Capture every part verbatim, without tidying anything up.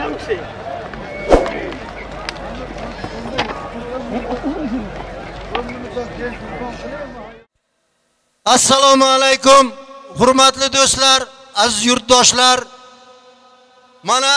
Assalomu alaykum, hurmatli do'stlar, aziz yurtdoshlar. Mana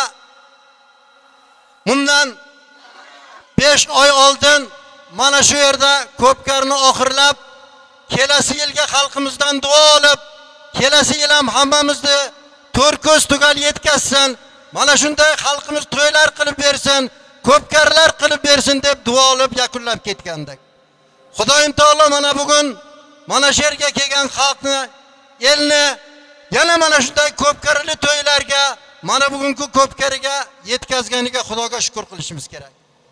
bundan besh oy oldin mana shu yerda ko'pkarni oxirlab, kelasi yilga xalqimizdan duo olib, kelasi yil ham hammamizni to'rt ko'z tugal yetkazsin. Mana shunday xalqimiz to'ylar qilib bersin, ko'pkarlar qilib bersin deb duo olib yakunlab ketgandik. Xudoyim taolo mana bugun mana shu yerga kelgan xalqni, elni yana mana shunday ko'pkarli to'ylarga, mana bugungi ko'pkariga yetkazganiga Xudoga shukr qilishimiz kerak.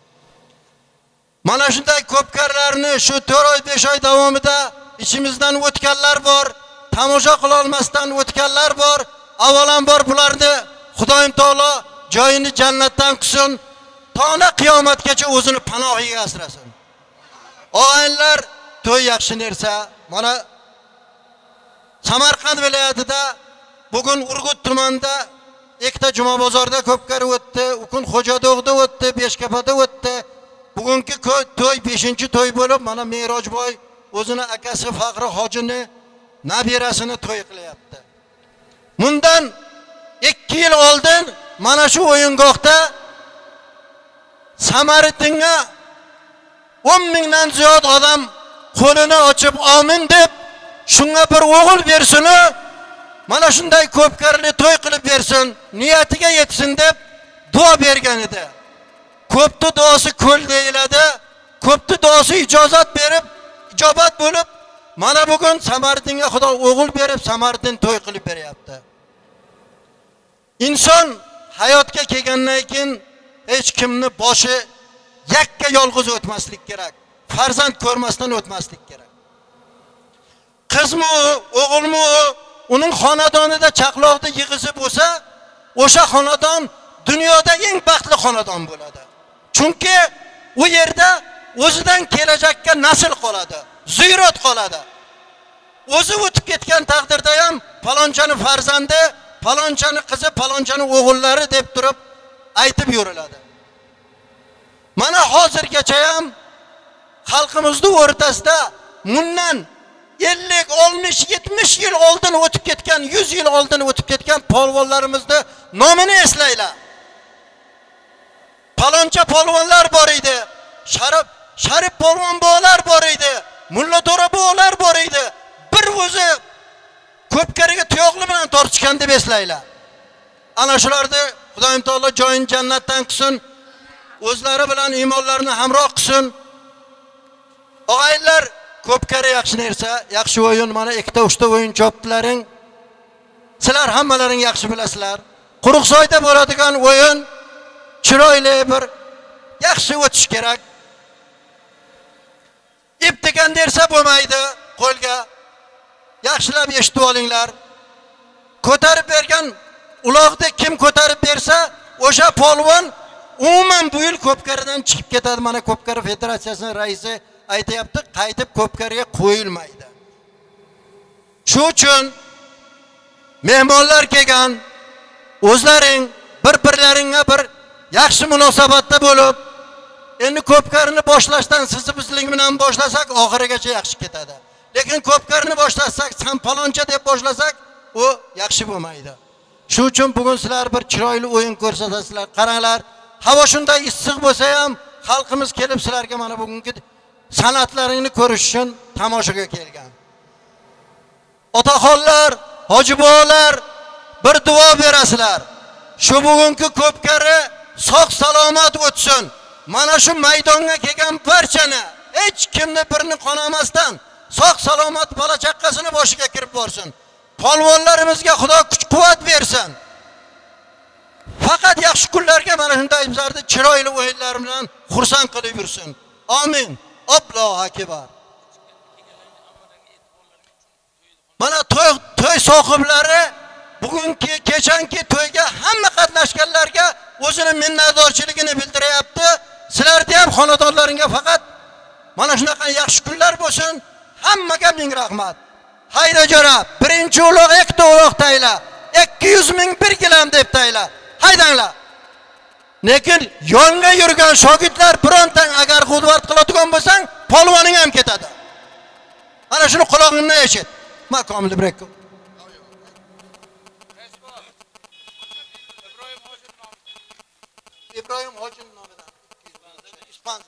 Mana shunday ko'pkarlarni shu to'rt oy besh oy davomida ichimizdan o'tganlar bor, tomosha qila olmasdan o'tganlar bor. Avvalambor bularni Xudoyim taolo joyini jannatdan qilsin, tona qiyomatgacha o'zini panohiga asrasin. Og'aylar, to'y yaxshi narsa. Mana Samarqand viloyatida bugun Urgut tumanida ikkita juma bozorda ko'pkari o'tdi, ukun Xo'jadog'da o'tdi, Beshkapada o'tdi. Bugungi to'y beshinchi to'y bo'lib, mana Merojboy o'zini akasi Faqri hojini nabirasini to'y qilyapti. Bundan ikki yil oldin mana shu o'yingohda Samaritinga o'n mingdan ziyod odam qo'lini ochib amin deb shunga bir o'g'il bersin, mana shunday ko'pkarli to'y qilib bersin, niyatiga yetsin deb duo bergan edi. Ko'pni duosi ko'l deyiladi. Ko'pni duosi ijozat berib, ijobat bo'lib, mana bugun Samaritinga Xudo o'g'il berib, Samaritin to'y qilib beryapti. Inson hayotga kelgandan keyin hech kimni boshi yakka yolg'iz o'tmaslik kerak. Farzand ko'rmasdan o'tmaslik kerak. Qizmi, o'g'ilmi, uning xonadonida chaqloqda yig'izi bo'lsa, o'sha xonadon dunyoda eng baxtli xonadon bo'ladi. Chunki u yerda o'zidan kelajakka nasl qoladi, ziyrat qoladi. O'zi o'tib ketgan taqdirda ham falonchani farzandi, falonchani qizi, falonchani o'g'illari deb turib aytib yuriladi. Mana hozirgacha ham xalqimizning o'rtasida bundan ellik, oltmish, yetmish yil oldin o'tib ketgan, yuz yil oldin o'tib ketgan polvonlarimizni nomini eslaylar. Faloncha polvonlar bor edi, Sharif, Sharif polvon bo'lar bor edi, Mulla To'ra bo'lar bor edi. Bir o'zi ko'pkariga tuyoqli bilan tortishgan deb eslaylar. Ana shularni Xudoyim taolo joyini jannatdan qilsin, o'zlari bilan iymonlarini hamroh qilsin. Og'aylar, ko'pkari yaxshi narsa, yaxshi o'yin, mana ikkita uchta o'yin chopdilaring. Sizlar hammalaring yaxshi bilasizlar. Quruqsoyda bo'ladigan o'yin chiroyli bir yaxshi o'tish kerak. Ip degan dersa bo'lmaydi, qo'lga yaxshilab eshitib olinglar. Ko'tarib bergan uloqni kim ko'tarib bersa, o'sha polvon umuman bu yil ko'pkaridan chiqib ketadi. Mana Ko'pkari federatsiyasining raisi aytayapti, qaytib ko'pkariga qo'yilmaydi. Shu uchun mehmonlar kelgan, o'zlaring bir-birlaringga bir yaxshi munosabatda bo'lib, endi ko'pkarini boshlashdan siz bizlik bilan boshlasak oxirigacha yaxshi ketadi. Lekin ko'pkarini boshlasak, san paloncha deb boshlasak, u yaxshi bo'lmaydi. Shu uchun bugun sizlar bir chiroyli o'yin ko'rsatasizlar. Qaranglar, havo shunday issiq bo'lsa ham xalqimiz kelib sizlarga mana bugungi san'atlaringni ko'rish uchun tomoshaga kelgan. Otaxonlar, hojibolar bir duo berasizlar. Shu bugungi ko'pkari sog' salomat o'tsin. Mana shu maydonga kelgan barchani, hech kimni birini qonamasdan sog' salomat bola chaqqasini boshiga kirib borsin. Polvonlarimizga Xudo kuch-quvvat bersin. Faqat yaxshi kunlarga mana shunday bizlarni chiroyli o'yinlar bilan xursand qilib yursin. Amin. Allohu akbar. Mana to'y to'y sohiblari bugungi kechanki to'yga hamma qatnashganlarga o'zini minnatdorchiligini bildiryapti. Sizlarga ham xonadonlaringga faqat mana shunaqa yaxshi kunlar bo'lsin. Hammaga ming rahmat. Hayra jara, birinchi uloq ikkita uloq tayla, ikki yuz ming bir gilam deb tayla. Haydanglar. Lekin yonga yurgan shogirdlar birontang agar xudvat qiladigan bo'lsang, polvoning ham ketadi. Ana shuni quloqingdan eshit. Makomli brekko. İbrahim Hoca'nın nomidan. İspanza.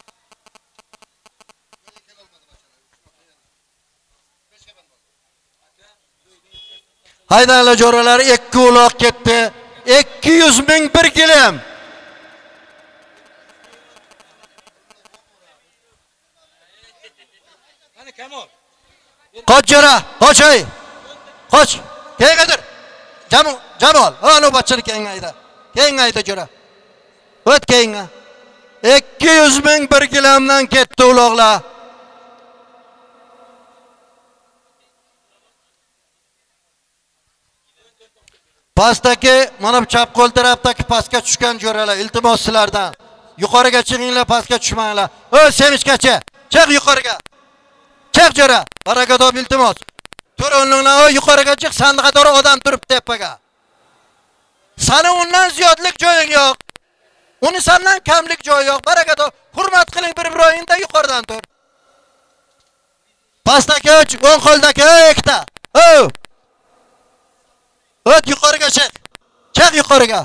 Haydarlar jo'ralar ikki uloq ketdi. ikki yuz ming bir gilam. Mana Kamol. Qoch jo'ra, qo'chay. Qoch. Keygadir. Jamol, Jamol. Ana bachchani kengayda. Kengayda jo'ra. O't keyinga. ikki yuz ming bir gilamdan ketdi uloqlar. Pastdagi, mana bu chap qo'l tarafdagi pastga tushgan jo'ralar, iltimos sizlardan. Yuqoriga chiqinglar, pastga tushmanglar. O'y, Semichgacha, chiq yuqoriga. Chiq jo'ra, barakadob iltimos. Tur o'rningdan, o'y yuqoriga chiq, sandiqqa doğru odam turibdi tepaga. Sani undan ziyodlik joying yo'q. Uni sandan kamlik joyi yo'q. Barakadob, hurmat qiling bir-biroyingda yuqoridan tur. Pastdagi uch, o'ng qo'ldagi ikkita. O'y. O't yuqoriga chiq. Chiq yuqoriga.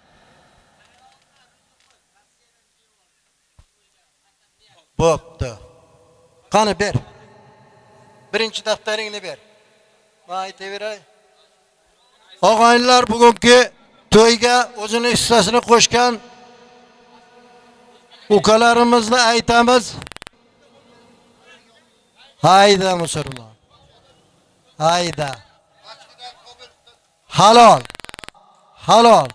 Bo'pti. Qani ber. Birinchi daftaringni ber. Men aytaveray. Og'aylar bugungi to'yga o'zining hissasini qo'shgan ukalarimizni aytamiz. Hayda musulmon. Hayda. Halol. Halol.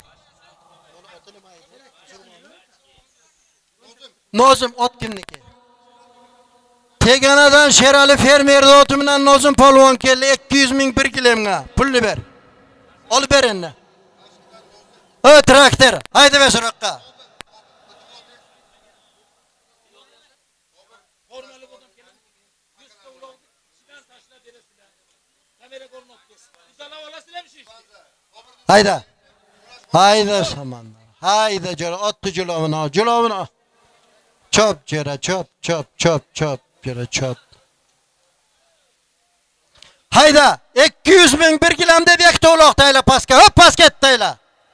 Nozim ot kimniki? Teganadan Sherali fermerning oti bilan Nozim polvon keldi ikki yuz ming bir gilamga. Pulni ber. Olib ber endi. O traktor, hayda ver so'roqqa. Hayda. Hayda samanlar. Hayda jo'ra, otni julovini ol, julovini ol. Chop jo'ra, chop, chop, chop, chop, jo'ra, chop. Hayda, ikki yuz ming bir gilam deb ikkita uloq tayla pastga, hop pastga tayla.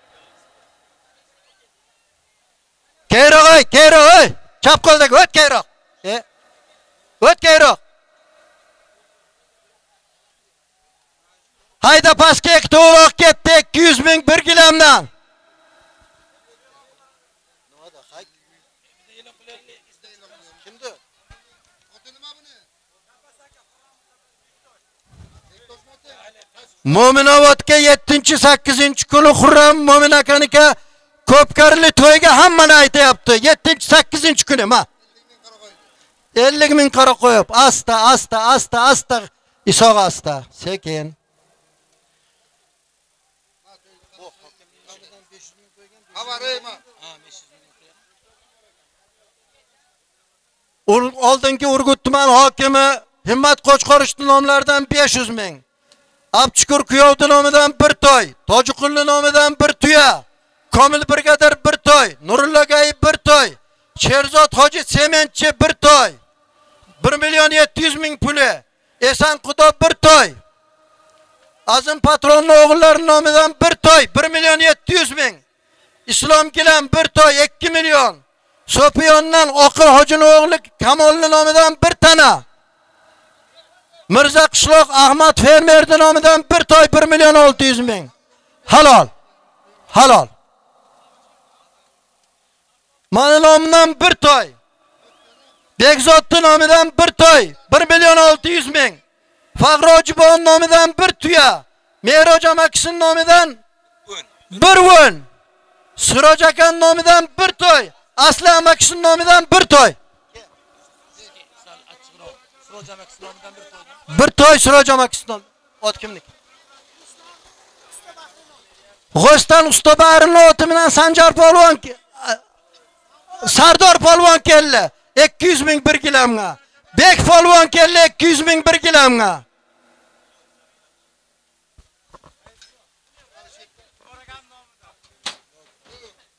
Keyroq, ey, keyroq, ey. Chap qo'ldagi o't keyroq. E? O't keyroq. Hayda pastga ikkita uloq ketdi ikki yuz ming bir gilamdan. Kimdi? Mo'minovodga yettinchi sakkizinchi kuni Xurram Mo'min akanika ko'pkarli to'yga hammani aytayapti. yettinchi sakkizinchi kuni ma. ellik ming qora qo'yib, asta, asta, asta, asta, isoq asta, sekin. Oldingi Urgut tuman hokimi Himmat Qo'chqorishning nomlaridan besh yuz ming. Abchukur Kuyovdi nomidan bir to'y, Tojiqulli nomidan bir tuya, Komil brigadir bir to'y, Nurulla G'ayib bir to'y, Sherzod Hoji Sementchi bir to'y, bir million yetti yuz ming puli, Esan Xudo bir to'y, Azim Patronning o'g'illari nomidan bir to'y, bir million yetti yuz ming, Islom Gilam bir to'y, ikki million, Sopiyondan Oqil Hojining o'g'li Kamolning nomidan bir tana, Mirza Qishloq Ahmad fermerning nomidan bir to'y, bir million olti yuz ming. Halol. Halol. Mani nomidan bir to'y. Bekzodning nomidan bir to'y, bir million olti yuz ming. Fagrojibon nomidan bir tuya. Mehroj amakisining nomidan bir o'n. Suroj akan nomidan bir to'y. Asli amakisining nomidan bir to'y. Bir to'y Suroj amakisining ot kimniki? G'ostan Ustobarining oti bilan Sanjar polvon Sardor polvon keldi ikki yuz ming bir gilamga. Bek polvon keldi ikki yuz ming bir gilamga.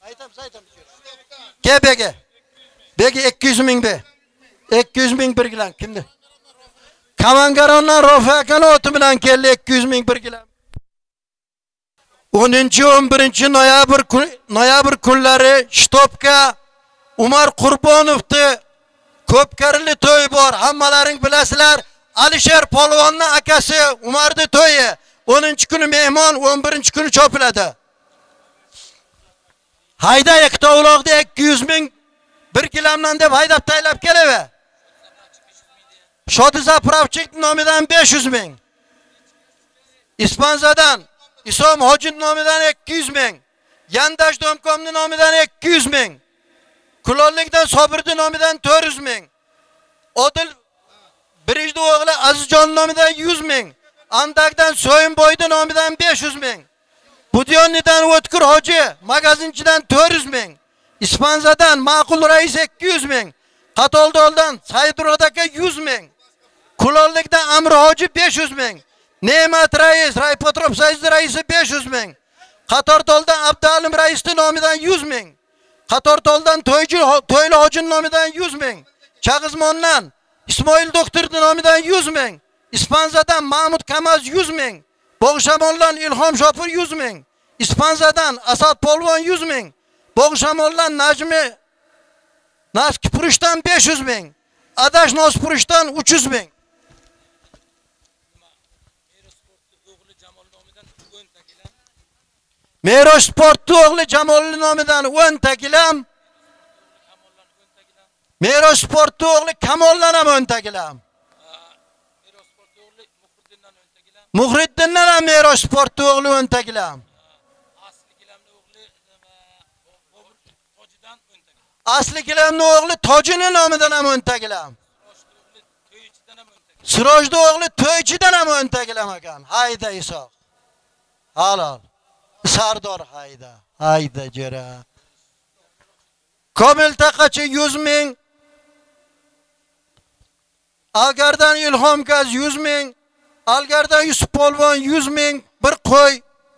Aytamiz, aytamiz. Ke bege. Bege ikki yuz ming be. ikki yuz ming bir gilam kimdi? Kamangarondan Rofakan oti bilan keldi ikki yuz ming bir gilam. o'ninchi o'n birinchi noyabr kun noyabr kunlari Shtobga Umar Qurbonovni ko'pkarili to'y bor. Hammalaring bilasizlar. Alisher Polvonning akasi Umarning to'yi. o'ninchi kuni mehmon, o'n birinchi kuni chopiladi. Hayda ikkita uloqda ikki yuz ming bir gilamdan deb haydab taylab kelaver. Shodi zapravchik nomidan besh yuz ming. Ispanzadan Isom Hoji nomidan ikki yuz ming. Yandash Domkomning nomidan ikki yuz ming. Kulollikdan Sobirning nomidan to'rt yuz ming. Odil Birijdi o'g'li Azizjon nomidan yuz ming. Andakdan Soyinboyning nomidan besh yuz ming. Budyonnidan O'tkir Hoji magazinchidan to'rt yuz ming. Ispanzadan Ma'qul rais ikki yuz ming. Qatoldoldan Saidurod aka yuz ming. Kulollikdan Amir Hoji besh yuz ming. Ne'mat rais, Raypotrop sayzi raisi besh yuz ming. Qatortoldan Abdalim raisning nomidan yuz ming. Qatortoldan To'ychi To'yli Hojining nomidan yuz ming. Chag'izmondan Ismoil doktorning nomidan yuz ming. Ispanzadan Mahmud Kamaz yuz ming. Bog'shamoldan Ilhom Shopur yuz ming. Ispanzadan Asad Polvon yuz ming. Bog'shamoldan Najmi Naskipurishdan besh yuz ming. Adash Nospurishdan uch yuz ming. Merosh Sportni o'g'li Jamolli nomidan o'n ta gilam. Merosh Sportni o'g'li Kamoldan ham o'n ta gilam. Merosh Sportni o'g'li Muhriddindan o'n ta gilam. Muhriddindan ham Merosh Sportni o'g'li o'n ta gilam. Asli gilamning o'g'li Tojidan o'n ta gilam. Asli gilamning o'g'li Tojining nomidan ham o'n ta gilam. Sirojdi o'g'li To'ychidan ham o'n ta gilam ekan. Hayda Isoq. Halol. Sardor hayda, hayda jera. Komil taqachi yuz ming. Algardan Ilhom Gaz yuz ming. Algardan Yusuf Polvon yuz ming. Bir qo'y.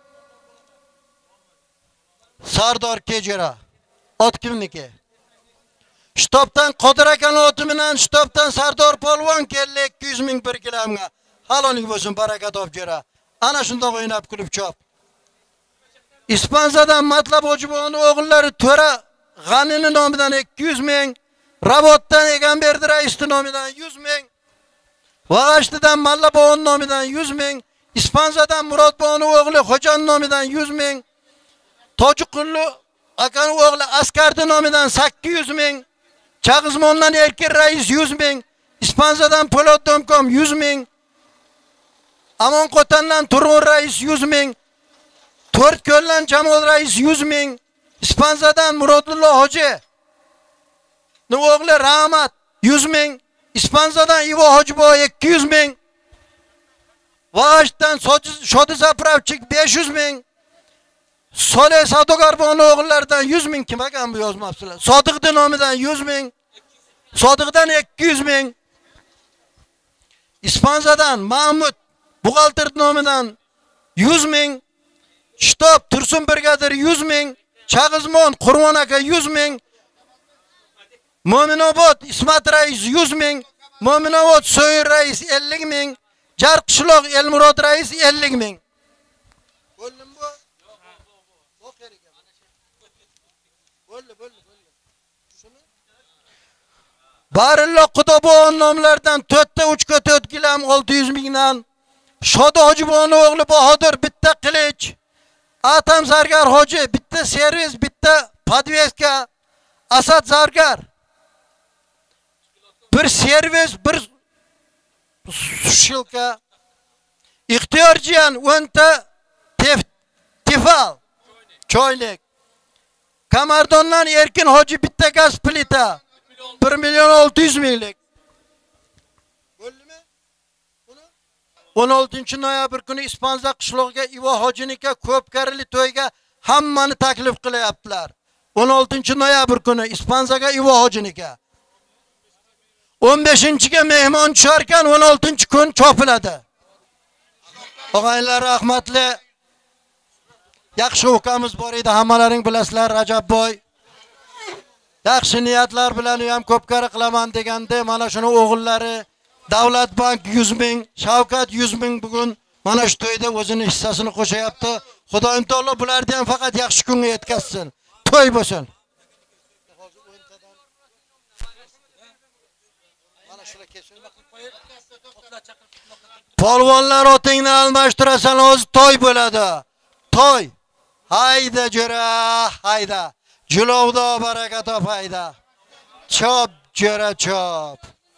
Sardor kejera. Ot kimniki? Shtobdan Qodir akan oti bilan Shtobdan Sardor Polvon keldi ikki yuz ming bir gilamga. Halolik bo'lsin, baraka top jera. Ana shundoq o'ynab kulib chop. Ispanzadan Matlab Hojiboyning o'g'illari To'ra G'anining nomidan ikki yuz ming, Rabotdan Egamberdi raisning nomidan yuz ming, Vag'ashtidan Mallabovning nomidan yuz ming, Ispanzadan Murodboyning o'g'li Xo'jan nomidan yuz ming, Tojiqulli akaning o'g'li Askardi nomidan sakkiz yuz ming, Chag'izmondan Erkin rais yuz ming, Ispanzadan Po'lat Domkom yuz ming, Amonqo'tandan Turg'un rais yuz ming, To'rt ko'llan Jamol rais yuz ming, Ispanzadan Murodullo Hoji o'g'li Rahmat yuz ming, Ispanzadan Ivo Hojiboy ikki yuz ming, Vag'ashdan Shodi Zapravchik besh yuz ming, Soleh Savdogarboyning o'g'illaridan yuz ming. Kim ekan bu yozmabsizlar? Sodiqning nomidan yuz ming, Sodiqdan ikki yuz ming, Ispanzadan Mahmud buxgalter nomidan yuz ming, Shtob Tursun brigadir yuz ming, Chag'izmon Qurvon aka yuz ming, Mo'minobod Ismat rais yuz ming, Mo'minobod So'yin rais ellik ming, Jarqishloq Elmurod rais ellik ming. Bo'ldim bu? Bo'qeriga. Bo'ldi, bo'ldi, bo'ldi. Shuni? Barillo Xudoboy nomlaridan to'rtta uch ga to'rt gilam olti yuz mingdan, Shodi Hojiboyning o'g'li Bahodir bitta qilich, Atam Zargar Hoji bitta servis, bitta podveska, Asad Zargar bir servis, bir shilka, Ixtiyorjiyan o'n ta tifal, choylik. Kamardondan Erkin Hoji bitta gaz plita, bir million olti yuz minglik. Bo'ldimi? o'n oltinchi noyabr kuni Ispanza qishlog'iga Ivo Hojiniki ko'pkarili to'yga hammani taklif qilyaptilar. o'n oltinchi noyabr kuni Ispanzaga Ivo Hojiniki. o'n beshinchiga mehmon tusharkan o'n oltinchi kun chopiladi. Og'aylar rahmatli. Yaxshi ukamiz bor edi, hammalaring bilasizlar, Rajabboy. Yaxshi niyatlar bilan u ham ko'pkari qilaman deganda, mana shuni o'g'illari Davlat bank yuz ming, Shavkat yuz ming bugun mana shu to'yda o'zining hissasini qo'shyapti. Xudoyim taolo bularni ham faqat yaxshi kunga yetkazsin. To'y bo'lsin. Polvonlar otingni almashtirasan, o'zi to'y bo'ladi. To'y. Hayda jo'ra, hayda. Julovda baraka top hayda. Chop jo'ra chop.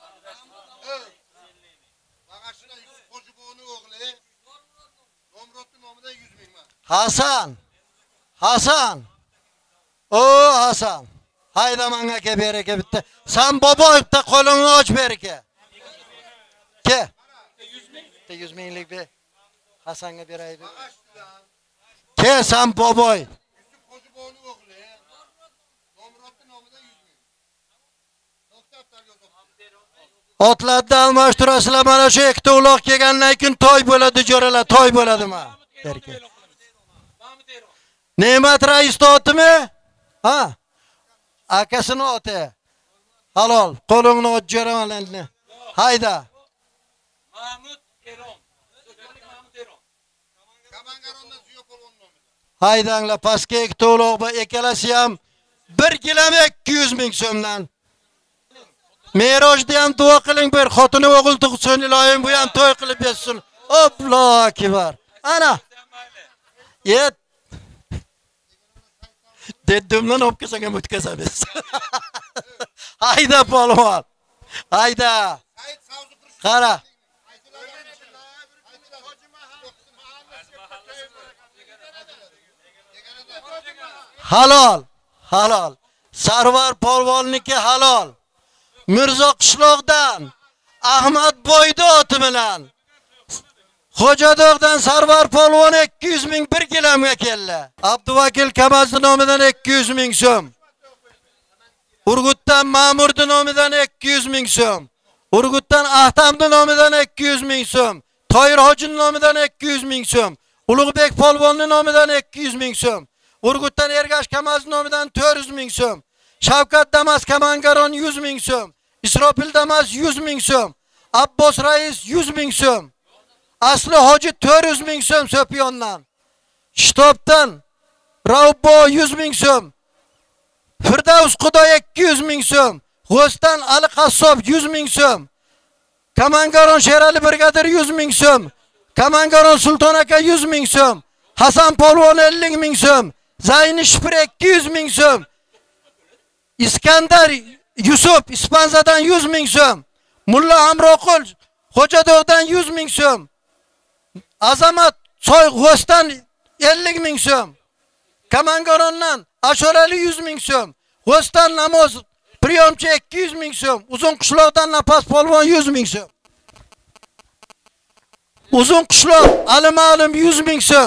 Hasan. Hasan. O Hasan. Hayda menga ke bereke bitti. Sen boboyda qo'lingni och berke. Ke. yuz minglik be. Hasanga beray be. Ke sen boboy. Otlarni almashtirasizlar, mana shu ikkita uloq kelgandan keyin to'y bo'ladi, jo'ralar, to'y bo'ladimi? Berke. Ne'mat rais otimi? Ha? Akasini oti. Halol, qo'lingni och jo'ramanlarni. Hayda. Mahmud Eron. Mahmud Eron. Kamangarondan suyo polvon nomida. Haydanglar, pastga ikkita uloq va ikkalasi ham bir kilometr ikki yuz ming so'mdan. Merojda ham duo qiling, bir xotini o'g'il tug'sin, iloyim bu ham to'y qilib bersin. Allohu akbar. Ana. Yet. Dedimdan o'pkasanga mutkazamiz. Hayda polvon. Hayda. Qara. Halol, halol. Sarvar polvonniki halol. Mirzo qishloqdan Ahmad Boyda oti bilan Xo'jadog'dan Sarvar polvon ikki yuz ming bir kilometrga keldi. Abduvakil Kamazning nomidan ikki yuz ming so'm. Urgutdan Ma'murning nomidan ikki yuz ming so'm. Urgutdan Ahtamning nomidan ikki yuz ming so'm. Toyir hojining nomidan ikki yuz ming so'm. Ulug'bek polvonning nomidan ikki yuz ming so'm. Urgutdan Ergash Kamazning nomidan to'rt yuz ming so'm. Shavkat Damas Kamangaron yuz ming so'm. Isropil Damas yuz ming so'm. Abbos rais yuz ming so'm. Asli hoji to'rt yuz ming so'm So'piyondan. Shtobdan Ravbo yuz ming so'm. Firdavs Xudoy ikki yuz ming so'm. G'o'stan Ali Qassob yuz ming so'm. Kamangaron Sherali brigadir yuz ming so'm. Kamangaron Sulton aka yuz ming so'm. Hasan polvon ellik ming so'm. Zayni Shipir ikki yuz ming so'm. Iskandar Yusuf Ispanzadan yuz ming so'm. Mulla Amroqul Xo'jadog'dan yuz ming so'm. Azamat Soy G'o'stan ellik ming so'm. Kamangarondan Ashorali yuz ming so'm. G'o'stan Namoz Priyomchi ikki yuz ming so'm. Uzun qishloqdan Napas polvon yuz ming so'm. Uzun qishloq Ali Ma'lum yuz ming so'm.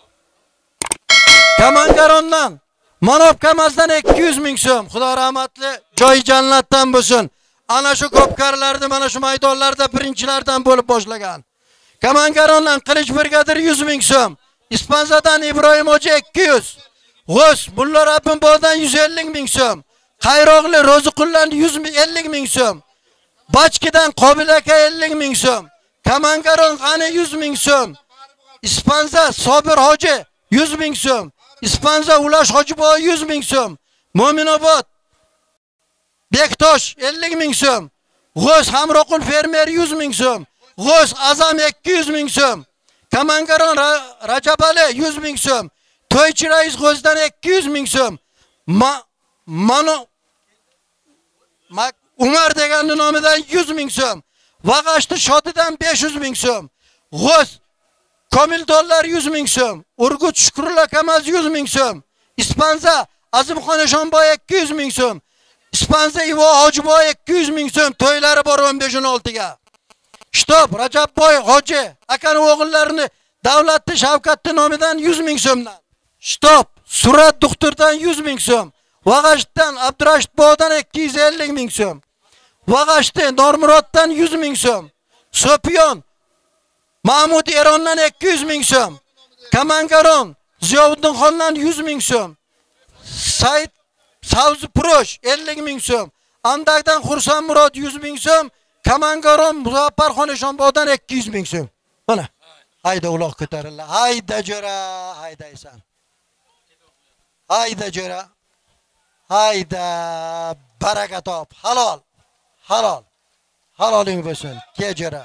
Kamangarondan Manob Kamazdan ikki yuz ming so'm. Xudo rahmatli, joy jannatdan bo'lsin. Ana shu ko'pkarlarni mana shu maydonlarda birinchilardan bo'lib boshlagan. Kamangarondan Qilich brigadir yuz ming so'm. Ispanzadan Ibrohim hoji ikki yuz. G'o's Mulla Rabbimbodan yuz ellik ming so'm. Qayroqli Ro'ziqullan yuz ellik ming so'm. Bachkidan Qobil aka ellik ming so'm. Kamangaron G'ani yuz ming so'm. Ispanza Sobir hoji yuz ming so'm. Ispanza Ulash Hojiboy yuz ming so'm. Mo'minobod Bektosh ellik ming so'm. G'o's Hamroqul fermer yuz ming so'm. G'o's Azam ikki yuz ming so'm. Kamangaron Ra Rajabali yuz ming so'm. To'ychi rais G'o'zdan ikki yuz ming so'm. Ma Mano Mak Umar deganning nomidan yuz ming so'm. Vag'ashti Shodidan besh yuz ming so'm. G'o's Komil dollar yuz ming so'm. Urgut Shukrullo Kamaz yuz ming so'm. Ispanza Azimxon Eshonboy ikki yuz ming so'm. Ispanza Ivo Hojiboy ikki yuz ming so'm. To'ylari bor o'n besh o'n olti ga. Shtob Rajabboy Hoji akani o'g'illarini davlatni Shavkatning nomidan yuz ming so'mdan. Shtob Surat doktordan yuz ming so'm. Vag'ashdan Abdurashid Bodan ikki yuz ellik ming so'm. Vag'ashti Normuroddan yuz ming so'm. So'piyon Mahmud Erondan ikki yuz ming so'm. Kamangaron Ziyovuddin Xondan yuz ming so'm. Said Savzi Prosh ellik ming so'm. Andakdan Xursan Murod yuz ming so'm. Kamangaron Muzaffar Xoneshonbodan ikki yuz ming so'm. Mana. Hayda uloq ko'tarildi. Hayda jo'ra, haydaysan. Hayda jo'ra. Hayda baraka top. Halol. Halol. Haloling bo'lsin. Ke jo'ra.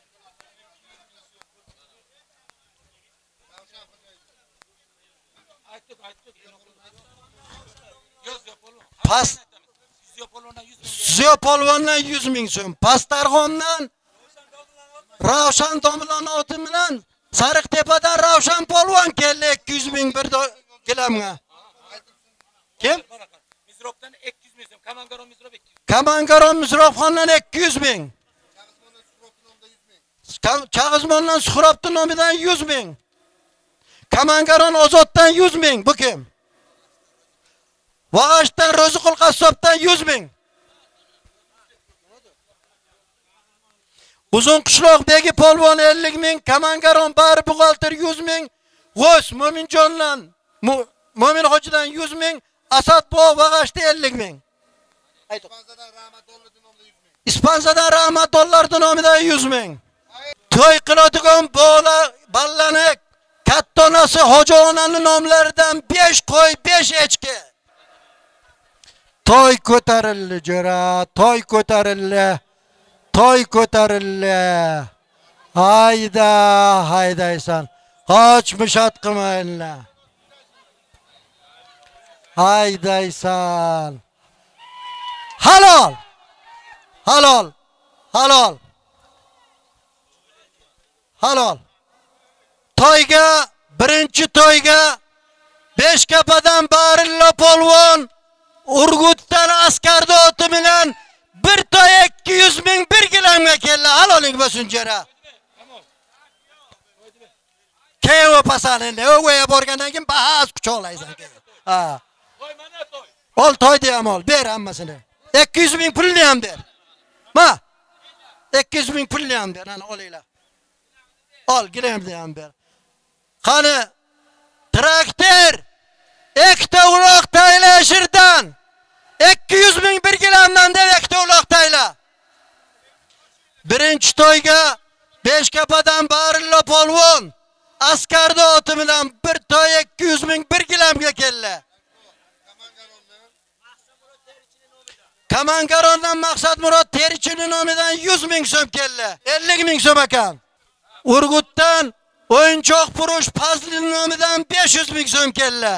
Pas Ziyopolvondan yuz ming so'm. Pastarxondan Ravshan Domlon oti bilan Sariqtepadan Ravshan polvon keldi ikki yuz ming bir gilamga. Kim? Mizrobdan ikki yuz ming so'm. Kamangaron Mizrob ikki yuz. Kamangaron Mizrobxondan ikki yuz ming. Chag'izmondan Suhrobning nomidan yuz ming. Kamangaron Ozoddan yuz ming. Bu kim? Vag'ashdan Ro'ziqul Qassobdan yuz ming. Uzun qishloq begi polvon ellik ming, Kamangaron bari buxgalter yuz ming, G'o's Mo'minjondan Mo'min hojidan yuz ming, Asadbo Vag'ashda ellik ming. Ispanzadan Rahmat dollarning nomidan yuz ming. To'y qiladigan bola ballani kattonasi Hoji onaning nomlaridan besh qo'y, besh echki. To'y ko'tarildi jo'ra, to'y ko'tarildi. To'y ko'tarildi. Hayda, haydaysan. Qochmishat qilmaylar. Haydaysan. Halol. Halol. Halol. Halol. To'yga, birinchi to'yga Beshkapadan Barilla polvon Urgutdan askarda oti bilan bir to'y ikki yuz ming bir gilamga keldi. Haloling bo'lsin jo'ra. Keyo pasanini o'g'aya borgandan keyin bahas kuchoqlaysan. Ha. To'y mana to'y. Ol to'ydi ham ol, ber hammasini. ikki yuz ming pulni ham ber. Ma. ikki yuz ming pulni ham ber, ana olinglar. Ol, gilamni ham ber. Qani traktor ikkita uloq taylashirdan ikki yuz ming bir gilamdan deb ikkita uloq tayla. Birinchi to'yga Beshkapadan Barilla polvon askarda oti bilan bir to'y ikki yuz ming bir gilamga keldi. Kamangarondan Maqsad Murod Terichining nomidan yuz ming so'm keldi. ellik ming so'm ekan. Urgutdan O'yinchoq Purush Fazlining nomidan besh yuz ming so'm keldi.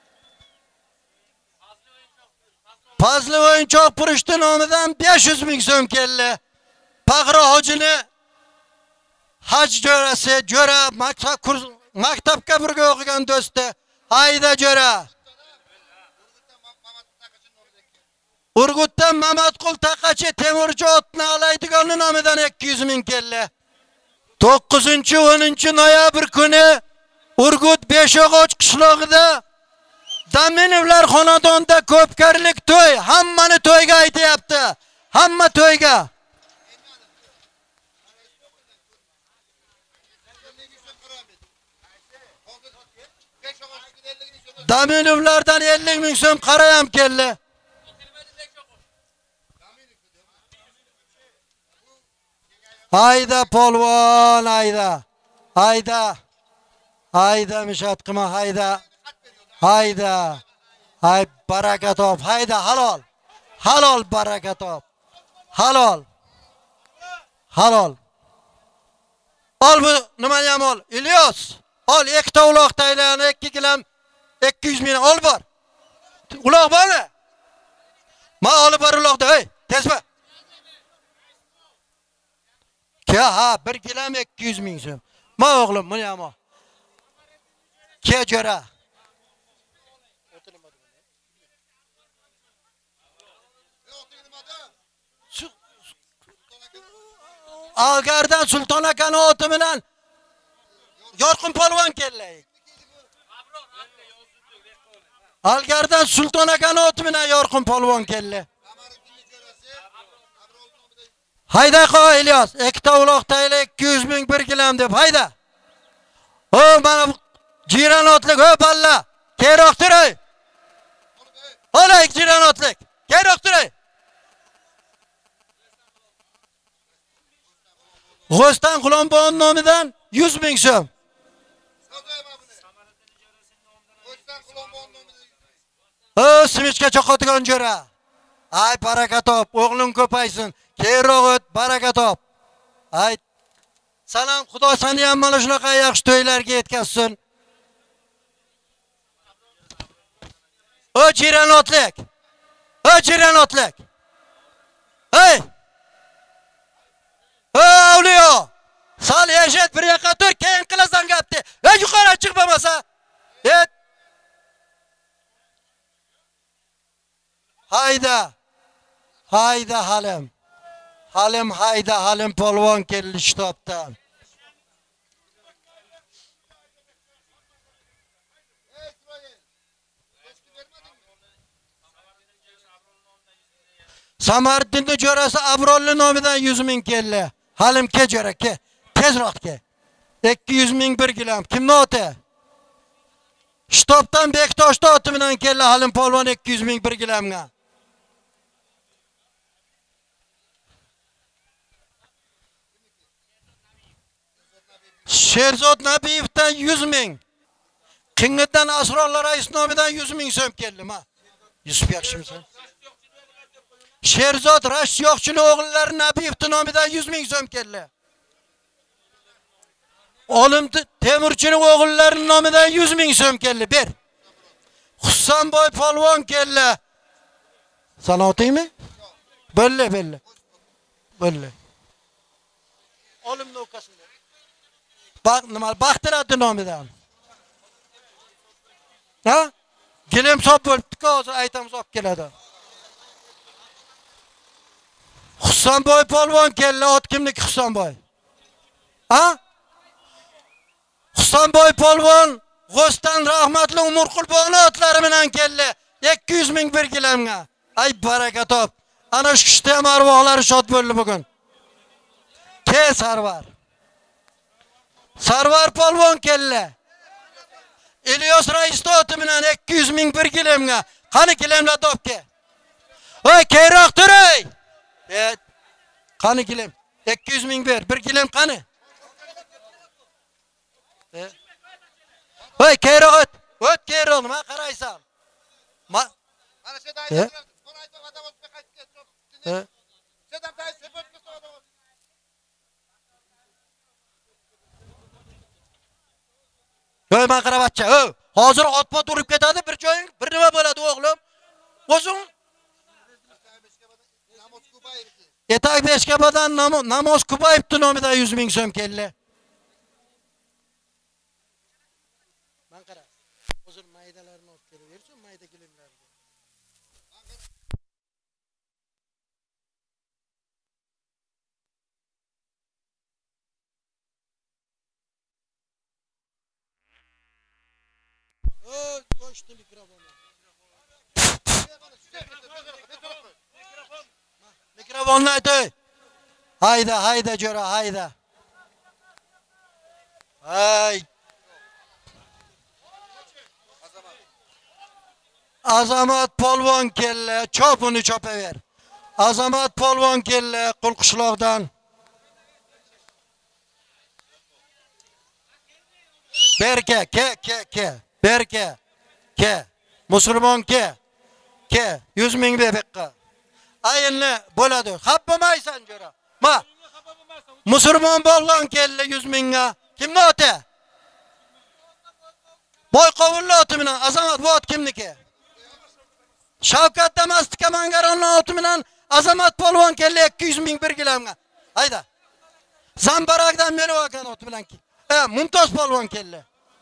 Fazli O'yinchoq Purushning nomidan besh yuz ming so'm keldi. Pag'ra hojini haj jo'rasi, jo'ra maktab kurs maktabga birga o'qigan do'sti. Hayda jo'ra. Urgutdan Mamatqul Taqachi Temurchi otni alaydiganning nomidan ikki yuz ming keldi. to'qqizinchi o'ninchi noyabr kuni Urgut Beshog'och qishlog'ida Daminovlar xonadonida ko'pkarlik to'y, hammani to'yga aytayapti. Hamma to'yga. Daminovlardan ellik ming so'm qara ham keldi. Hayda polvon, hayda. Hayda. Hayda mishat qilma, hayda. Hayda. Hay baraka top, hayda halol. Halol baraka top. Halol. Halol. Ol bu nima ham ol? Ilyos. Ol ikkita uloq taylani ikki gilam ikki yuz ming ol bor. Uloq bormi? Ma olib bor uloqda, hey, tezma. Ke ha bir gilam ikki yuz ming so'm. Ma o'g'lim, buni ham ol. Ke jo'ra. Algardan Sulton akaning oti bilan Yorqin polvon keldi. Algardan Sulton akaning oti bilan Yorqin polvon keldi. Hayda qo'y Ilyos, ikkita uloq tayla ikki yuz ming bir gilam deb hayda. O mana Jiranotlik, o balla. Keyroq turay. Olay jiranotlik. Keyroq turay. G'ostan Qulombon nomidan yuz ming so'm. O simichka choqadigan jo'ra. Ay baraka top, o'g'ling ko'paysin. Keyroq o't, baraka top. Ay salom, Xudo seni ham mana shunaqa yaxshi to'ylarga yetkazsin. O jiranotlik. O jiranotlik. Hey! O avliyo! Sal yashat bir yoqqa tur, keyin qilasan gapni. Ey yuqori chiq bo'lmasa. Et. Hayda. Hayda halim. Halim hayda halim polvon keldi shtobdan. Samarqandning jo'rasi Abrolli nomidan yuz ming keldi. Halim ke jo'ra ke. Tezroq ke. ikki yuz ming bir gilam. Kimni oti? Shtobdan Bektoshda oti bilan keldi Halim polvon ikki yuz ming bir gilamga. Sherzod Nabiyevdan yuz ming. Qing'itdan Asrorlar rais nomidan yuz ming so'm keldi ma. Yusuf yaxshimisan? Sherzod Rashyoqchining o'g'illari Nabiyevning nomidan yuz ming so'm keldi. Olim Temurchining o'g'illarining nomidan yuz ming so'm keldi. Ber. Husanboy polvon keldi. Sanotingmi? Belle belle. Belle. Olimning o'kasida. Bak nima Baxtiraddi nomidan. Ha? Gilim sop bo'libdi-ku, hozir aytamiz olib keladi. Husanboy polvon keldi, ot kimniki Husanboy? Ha? Husanboy polvon G'ostan rahmatli Umur Qurboni otlari bilan keldi. ikki yuz ming bir gilamga. Ay baraka top. Ana shu ishda ham arvohlari shod bo'ldi bugun. Ke Sarvar. Sarvar polvon keldi. Ilyos rais oti bilan ikki yuz ming bir gilamga. Qani gilamlar topke. Voy keyroq turay. Evet. Qani gilam? ikki yuz ming ber. Bir gilam qani? Evet. Voy keyroq o't. O't keyroq nima qaraysan? Ma Mana shu daydi. Buni aytib adam o'tib qaytdi. Evet. Sedan tay sepot qildi. Voy men qarabatcha. O, hozir otpot urib ketadi, bir joying, bir nima bo'ladi o'g'lim? O'zing Etak Beshkabadan Namoz Kubayevning nomidan yuz ming so'm keldi. Men qara. Hozir maydalarni olib kelaversin, mayda gilimlarni. O, qo'shdi mikrofonni. Mikrofonni aytay. Hayda, hayda jo'ra, hayda. Ay. Azamat polvon keldi, chop uni chopaver. Azamat polvon keldi Qulqishloqdan. Berke, ke, ke, ke. Berke. Ke. Musulmon ke. Ke. yuz ming bebekqa. Ayinli bo'ladi. Xafamaysan jo'ra. Ma. Musulmon bo'lgan keldi yuz mingga. Kimni oti? Boyqovulli oti bilan Azamat bu ot kimniki? Shavkat Damastik Kamangaronning oti bilan Azamat polvon keldi ikki yuz ming bir gilamga. Hayda. Zambarakdan Merovakan oti bilan ki. E, Mumtoz polvon keldi.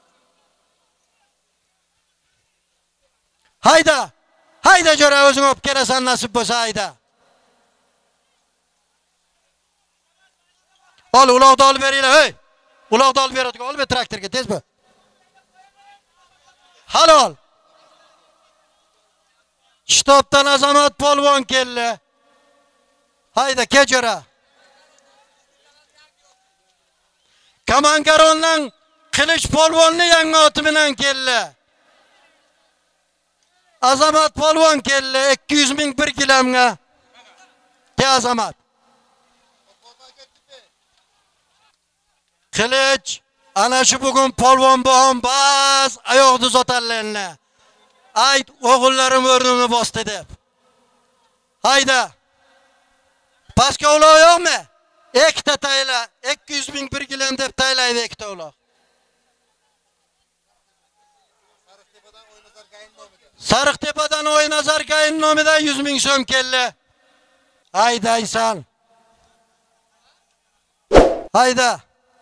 Hayda. Hayda jo'ra o'zing olib kelasan nasib bo'lsa hayda. Ol uloqni olib beringlar, hey. Uloqni olib beradigan, olib traktorga tez bo'l. Halol. Shtobdan Azamat polvon keldi. Hayda ke jo'ra. Kamangarondan Kılıç polvonni yangi oti bilan keldi. Azamat polvon keldi ikki yuz ming bir kilamga. Te Azamat. Kılıç ana shu bugun polvon bohom bas ayoqni uzatarlarni. Ayt o'g'illarim o'rnimni bosdi deb. Hayda. Pastga uloq yo'qmi? Ikkita tayla, ikki yuz ming bir kilam deb taylaydi ikkita uloq. Sariqtepadan O'ynazar Gayin nomidan yuz ming so'm keldi. Hayda inson. Hayda.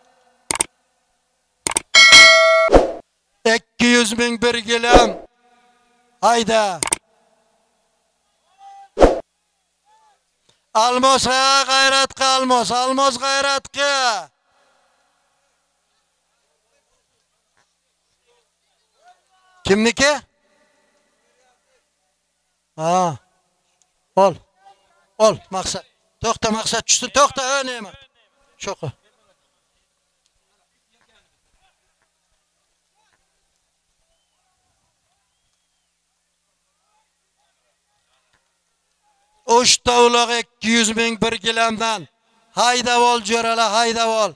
ikki yuz ming bir kilam. Hayda. Almosga g'ayratga almos, almos g'ayratga. Kimniki? Ha. Ol. Ol maqsad. To'xta maqsad tushdi. To'xta o'ynayman. Sho'qi. Uchta uloq ikki yuz ming bir kilamdan. Hayda ol jo'rala, hayda ol.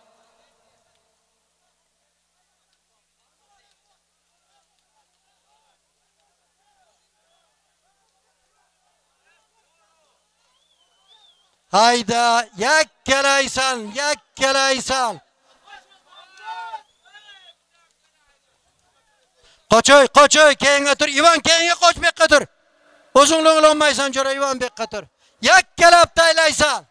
Hayda, yakkalaysan, yakkalaysan. Qochoy, qochoy, keyinga tur. Ivan keyinga qoch, bekka tur. O'zing olmaysan, jo'ra Ivan bekka tur. Yakkalab taylaysan.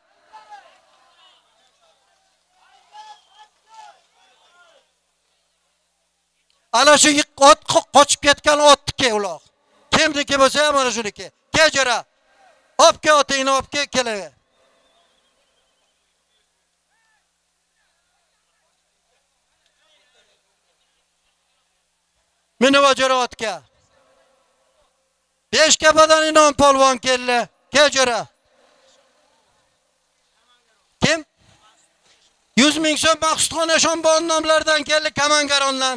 Ana shu ot qochib ketgan otniki uloq. Kimniki bo'lsa ham mana shuniki. Ke jo'ra. Opke otingni opke kelaver. Meni vajara otga. Beshkapadan Inom polvon keldi. Ke jo'ra. Kim? yuz ming so'm Maqsudxon Eshonbon nomlaridan keldi Kamangarondan.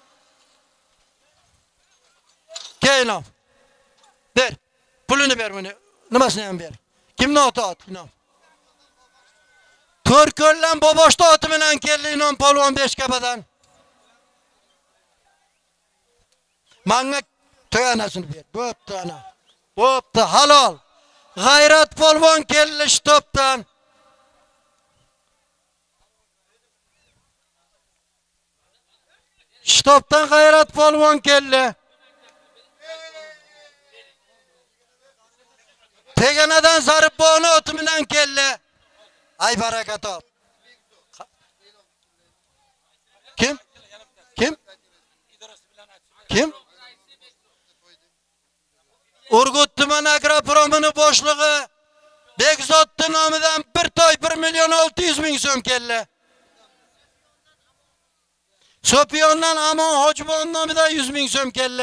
Ke Inom. Ber. Pulini ber meni. Nimasini ham ber. Kimni oti ot Inom? To'rko'ldan Boboshda oti bilan keldi Inom polvon Beshkapadan. Manga to'yanasini ber. Bo'pti ana. Bo'pti, halol. G'ayrat polvon keldi Shtobdan. Shtobdan G'ayrat polvon keldi. Teganadan Zaribboni oti bilan keldi. Ay baraka top. Kim? Kim? Kim? Urgut tuman agropromining boshlig'i Bekzoddi nomidan bir toy bir million olti yuz ming so'm keldi. Sopiyondan Amon Hojibon nomidan yuz ming so'm keldi.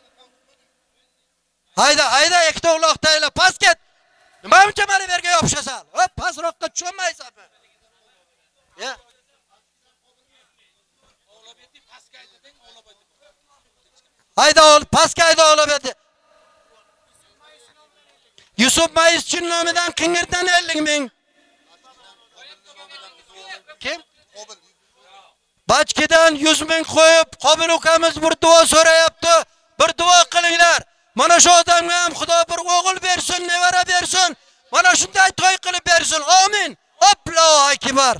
Hayda, hayda, ikkita uloq tayla, pas ket. Nima uchun meni berga yopishasan? Hop, pasroqqa tushmaysanmi? Ya. Hayda ol, paskayda olib edi. Yusuf Mayischi nomidan Qingirdan ellik ming. Kim? Bachkidan yuz ming qo'yib, Qobil ukamiz bir duo so'rayapti. Bir duo qilinglar. Mana shu odamga ham Xudo bir o'g'il bersin, nevara bersin. Mana shunday to'y qilib bersin. Amin. Allohu akbar.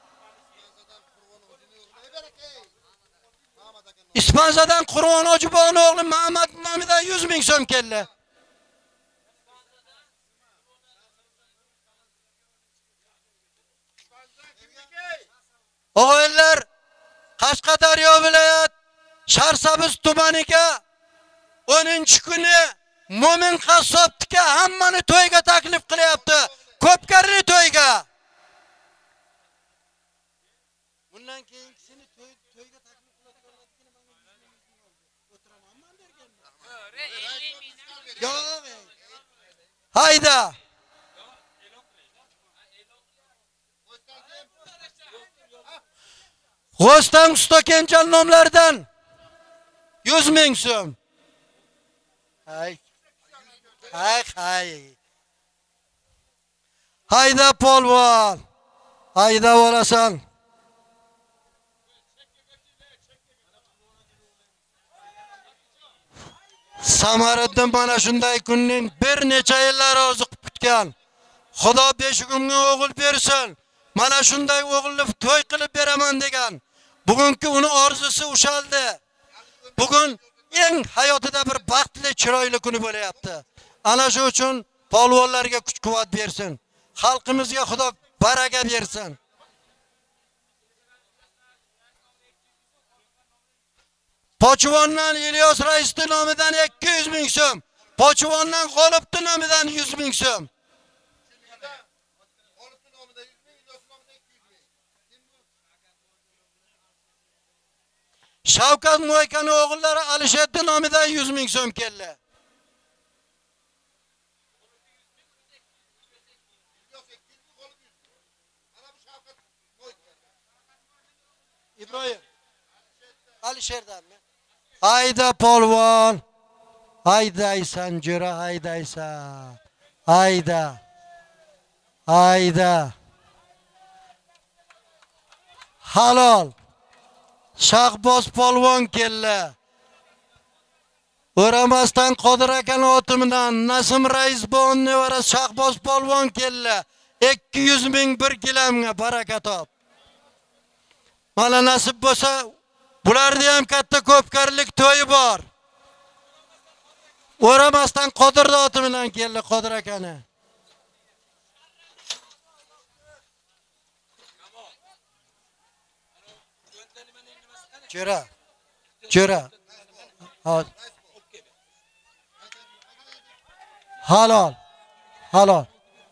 Ispanzadan Qur'on Hojibon o'g'li Muhammad nomidan yuz ming so'm keldi. O'g'illar Qashqadaryo viloyat Sharsabuz tumaniga o'ninchi kuni Mo'min qassobga hammani to'yga taklif qilyapti. Ko'pkarli to'yga. Bundan keyingisini to'y to'yga taklif qiladiganlarga mana o'tiramanman berganman. Yo'q. Hayda. G'ostan Usto Kenjal nomlaridan yuz ming so'm. Hay. Hay hay. Hayda polvon. Hayda bo'lasan. Samariddin mana shunday kunning bir necha yillar orzu qilib kutgan. Xudo beshigimga o'g'il bersin. Mana shunday o'g'ilni to'y qilib beraman degan. Bugungi uni orzusi ushaldi. Bugun eng hayotida bir baxtli, chiroyli kuni bo'layapti. Ana shu uchun polvonlarga kuch-quvvat bersin. Xalqimizga Xudo baraka bersin. Pochvondan İlyos Raisning nomidan ikki yuz ming so'm. Pochvondan G'olibning nomidan yuz ming so'm. Shavkat Mo'ykan o'g'illari Alisherning nomidan yuz ming so'm keldi. İbrahim Alisherdanmi? Hayda polvon. Haydaysan jo'ra, haydaysan. Hayda. Hayda. Halol. Shahboz polvon keldi. O'ramasdan Qodir aka otimidan Nasim Rais bo'g'in nevarasi Shahboz polvon keldi. ikki yuz ming bir gilamga baraka top. Mana nasib bo'lsa, bularda ham katta ko'pkarlik to'yi bor. O'ramasdan Qodir otimidan keldi Qodir akani. Jo'ra. Jo'ra. Halol. Halol.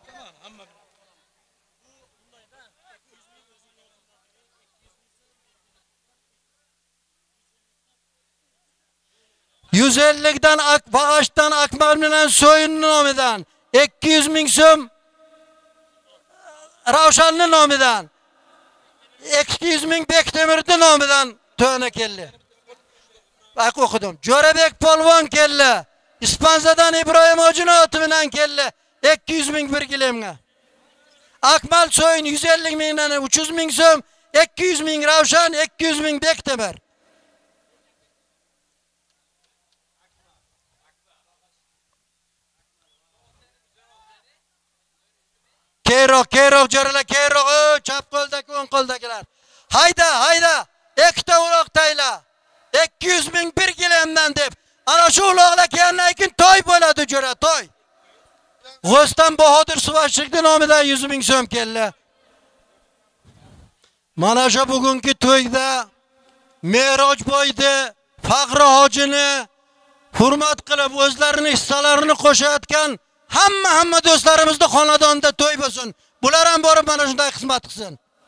yuz ellikdan Bag'ashdan Akmal bilan So'yinning nomidan ikki yuz ming so'm Ravshanning nomidan ikki yuz ming Bektemirning nomidan to'na keldi. Bak o'qidim. Jo'rabek polvon keldi. Ispanzadan İbrahim Hojini oti bilan keldi. ikki yuz ming bir gilamga. Akmal So'yin yuz ellik mingdan uch yuz ming so'm, ikki yuz ming Ravshan, ikki yuz ming Bektemir. Keyroq, keyroq jo'ralar, keyroq, chap qo'ldagi, o'ng qo'ldagilar. Hayda, hayda, ikkita uloq tayla. ikki yuz ming bir gilamdan deb. Ana shu uloqlar kelgandan keyin to'y bo'ladi jo'ra, to'y. G'ostan Bahodir Suvashchiqning nomidan yuz ming so'm keldi. Mana shu bugungi to'yda Meroj boydi, Faqri hojini hurmat qilib o'zlarining hissalarini qo'shayotgan hamma hamma do'stlarimizning xonadonida to'y bo'lsin. Bular ham borib mana shunday xizmat qilsin.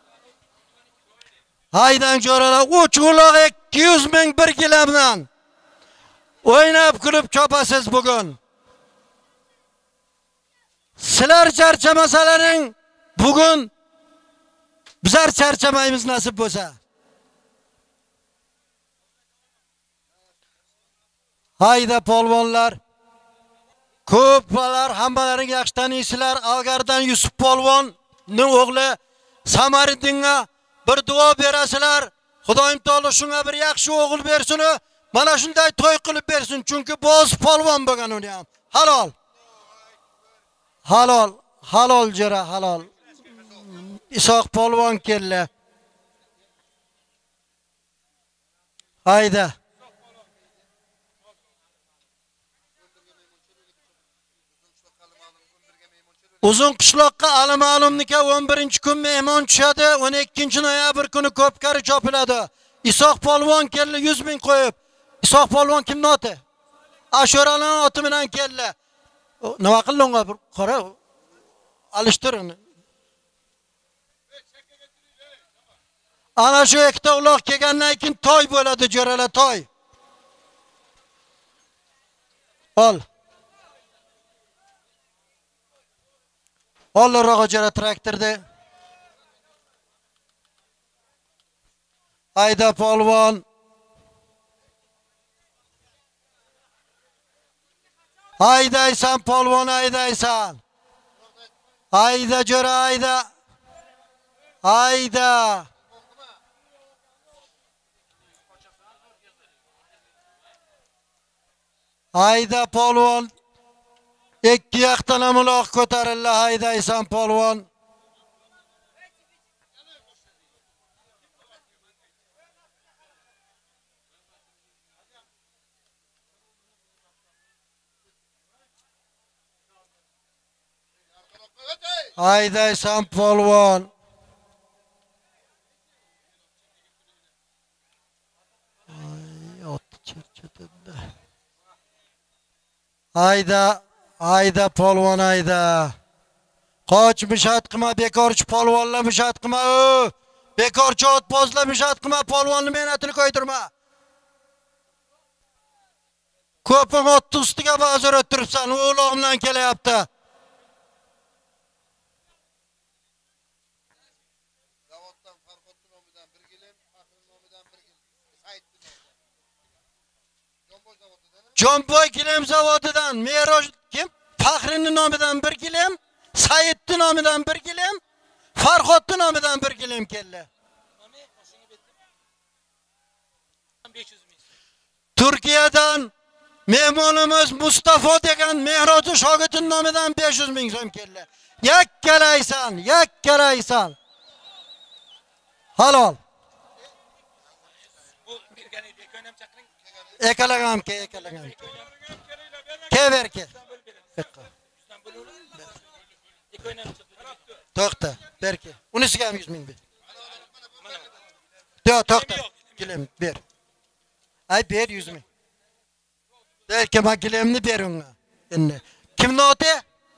Haydan jo'ralar, uch uloq ikki yuz ming bir gilamdan o'ynab kulib chopasiz bugun. Sizlar charchamasalaring bugun bizlar charchamaymiz nasib bo'lsa. Hayda polvonlar. Ko'plar hammalaring yaxshi taniysizlar. Algardan Yusuf polvonning o'g'li Samariddinga bir duo berasizlar. Xudoyim taolo shunga bir yaxshi o'g'il bersin, mana shunday to'y qilib bersin, chunki bo'z polvon bo'lgan uni ham. Halol. Halol, halol jo'ra, halol. Isoq polvon keldi. Hayda. Uzun qishloqqa Ali-Ma'lumnika o'n birinchi kun mehmon tushadi, o'n ikkinchi noyabr kuni ko'pkari chopiladi. Isoq polvon keldi yuz ming qo'yib. Isoq polvon kimning oti? Ashuraning oti bilan keldi. Nima qildinglar? Qara. Alishtirin. Ana shu ikkita uloq kelgandan keyin to'y bo'ladi, jo'ralar, to'y. Ol. Ollarog'a jo'ra traktorda. Hayda polvon. Haydaysan polvon, haydaysan. Hayda jo'ra, hayda. Hayda. Hayda polvon. Ikki yoqdan ham uloq ko'tarildi, haydaysan polvon. Haydaysan polvon. Ay, ot chirchitdi. Hayda, hayda polvon, hayda. Qoch mishat qilma, bekorchi polvonlar mishat qilma. O, bekorchi otbozlar mishat qilma, polvonni mehnatini qo'ydirma. Ko'ping otni ustiga ba'zir o'tiribsan, u uloq bilan kelyapti. Jomboy gilam zavodidan Meroj kim? Faxrining nomidan bir gilam, Saidning nomidan bir gilam, Farhodning nomidan bir gilam keldi. Turkiyadan mehmonimiz Mustafa degan Mehroj shogirdining nomidan besh yuz ming so'm keldi. Yakkalaysan, yakkalaysan. Halol. Ekalagam ke, ekalagam ke. Ke ver ke. To'xta, ber ke. Unisiga ham yuz ming ber. Yo'q, to'xta. Gilam ber. Ay ber yuz ming. Belki ma gilamni ber unga. Endi kimni oti?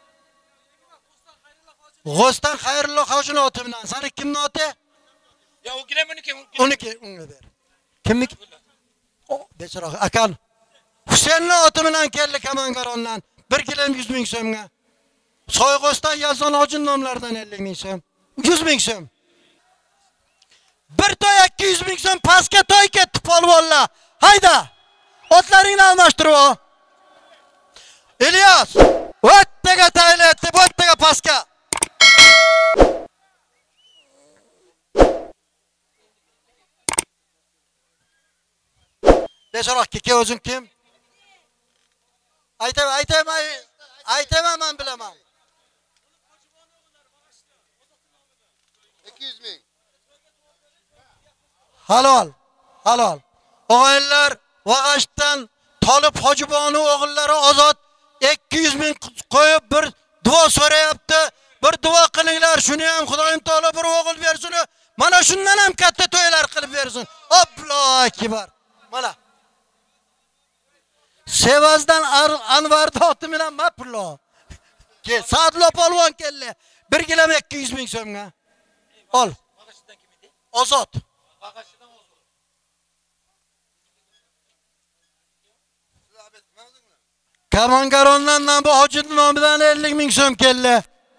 G'ostan Xayrullo Hojining oti bilan. Sani kimni oti? Ya u gilam uniki. Uniki unga ber. Kimniki? O, bechorak akan. Husaynning oti bilan keldi Kamangarondan. bir gilam yuz ming so'mga. Soyg'ostan Yazon Hojining nomlaridan ellik ming so'm. yuz ming so'm. Bir to'y ikki yuz ming so'm pastga to'y ketdi polvonlar. Hayda. Otlaringni almashtirib ol. Ilyos, o'ttaga taylatdi, o'ttaga pastga. Bechorak ke o'zing kim? Aytay, aytayman, aytayman men bilaman. ikki yuz ming. Halol, halol. O'g'illar Vag'ashdan Tolib Hojibonu o'g'illari Ozod ikki yuz ming qo'yib bir duo so'rayapti. Bir duo qilinglar, shuni ham Xudoyim taolo bir o'g'il bersin. Mana shundan ham katta to'ylar qilib bersin. Allohu akbar. Mana Sevazdan Anvar oti bilan maplo. Ke Sadlo polvon keldi. bir gilam ikki yuz ming so'mga. Ol. Vag'ashdan kim edi? Ozod. Vag'ashdan Ozod. Kamangarondan bu Hojining nomidan ellik ming so'm keldi.